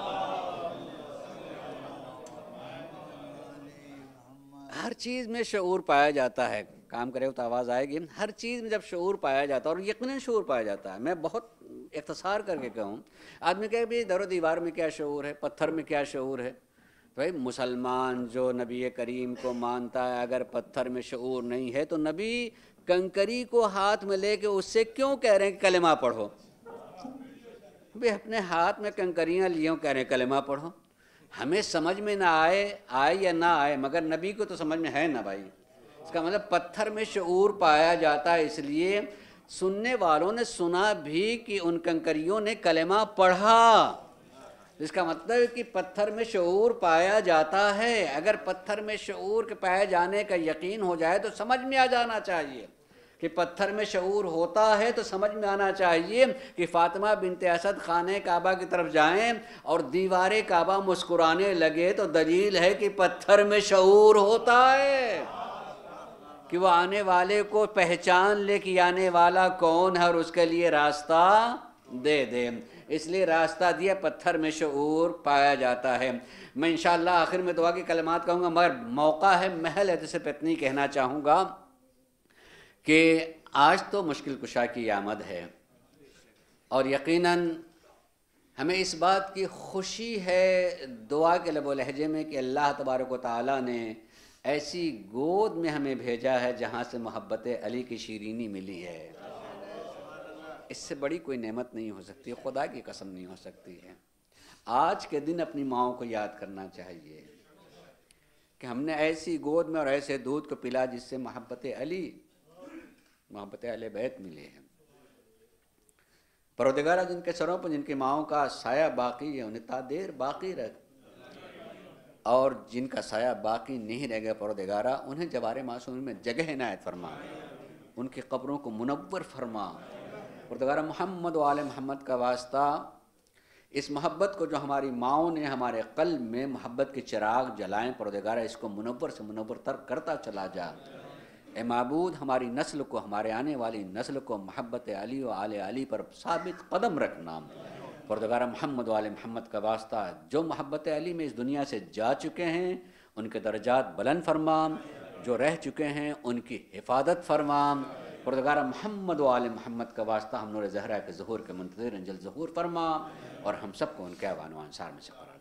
हर चीज़ में शऊर पाया जाता है, काम करे तो आवाज़ आएगी। हर चीज़ में जब शऊर पाया जाता है, और यकीनन शऊर पाया जाता है, मैं बहुत इख्तिसार करके कहूँ, आदमी कहे भी दरो दीवार में क्या शऊर है, पत्थर में क्या शऊर है। तो भाई मुसलमान जो नबी करीम को मानता है, अगर पत्थर में शऊर नहीं है तो नबी कंकरी को हाथ में लेके उससे क्यों कह रहे हैं कि कलमा पढ़ो। भाई अपने हाथ में कंकरियाँ लिए कह रहे हैं कलमा पढ़ो। हमें समझ में ना आए आए या ना आए, मगर नबी को तो समझ में है ना भाई। इसका मतलब पत्थर में शऊर पाया जाता है, इसलिए सुनने वालों ने सुना भी कि उन कंकरियों ने कलमा पढ़ा। इसका मतलब है कि पत्थर में शऊर पाया जाता है। अगर पत्थर में शऊर के पाए जाने का यकीन हो जाए तो समझ में आ जाना चाहिए कि पत्थर में शऊर होता है, तो समझ में आना चाहिए कि फातिमा बिनते असद खाने काबा की तरफ जाएं और दीवारे काबा मुस्कुराने लगे तो दलील है कि पत्थर में शऊर होता है, कि वो आने वाले को पहचान ले कि आने वाला कौन है और उसके लिए रास्ता दे दे। इसलिए रास्ता दिया, पत्थर में शऊर पाया जाता है। मैं इंशाअल्लाह आखिर में दुआ की कलमात कहूँगा, मगर मौका है महल है तो सिर्फ इतनी कहना चाहूँगा कि आज तो मुश्किल कुशा की आमद है, और यकीनन हमें इस बात की खुशी है दुआ के लबो लहजे में कि अल्लाह तबारक व तआला ने ऐसी गोद में हमें भेजा है जहाँ से मोहब्बत अली की शीरीनी मिली है। इससे बड़ी कोई नेमत नहीं हो सकती, खुदा की कसम नहीं हो सकती है। आज के दिन अपनी माँओं को याद करना चाहिए कि हमने ऐसी गोद में और ऐसे दूध को पिला जिससे मोहब्बत अली मोहब्बत अहले बैत मिले हैं। परवरदिगारा जिनके सरों पर जिनकी माँओं का साया बाकी है उन्हें ता देर बाकी रख, और जिनका साया बाकी नहीं रह गया परवरदिगारा उन्हें जवारे मासूम में जगह इनायत फरमा, उनकी कब्रों को मुनव्वर फरमा। परवरदिगारा मोहम्मद व आले मोहम्मद का वास्ता, इस मोहब्बत को जो हमारी माँओं ने हमारे क़ल्ब में मोहब्बत के चिराग जलाएं, परवरदिगारा इसको मुनव्वर से मुनव्वर तर करता चला जा। ए माबूद, हमारी नस्ल को, हमारे आने वाली नस्ल को मोहब्बत अली व आले अली पर साबित कदम रखना। परवरदिगारा मोहम्मद व आले मोहम्मद का वास्ता, जो मोहब्बत अली में इस दुनिया से जा चुके हैं उनके दर्जात बुलंद फरमा, जो रह चुके हैं उनकी हिफाजत फरमा। परवरदिगारा मोहम्मद व आले मोहम्मद का वास्ता, हम नूर ज़हरा के ज़हूर के मुंतज़िर जल्द ज़हूर फरमा, और हम सबको उनके अवान व अंसार में से करार।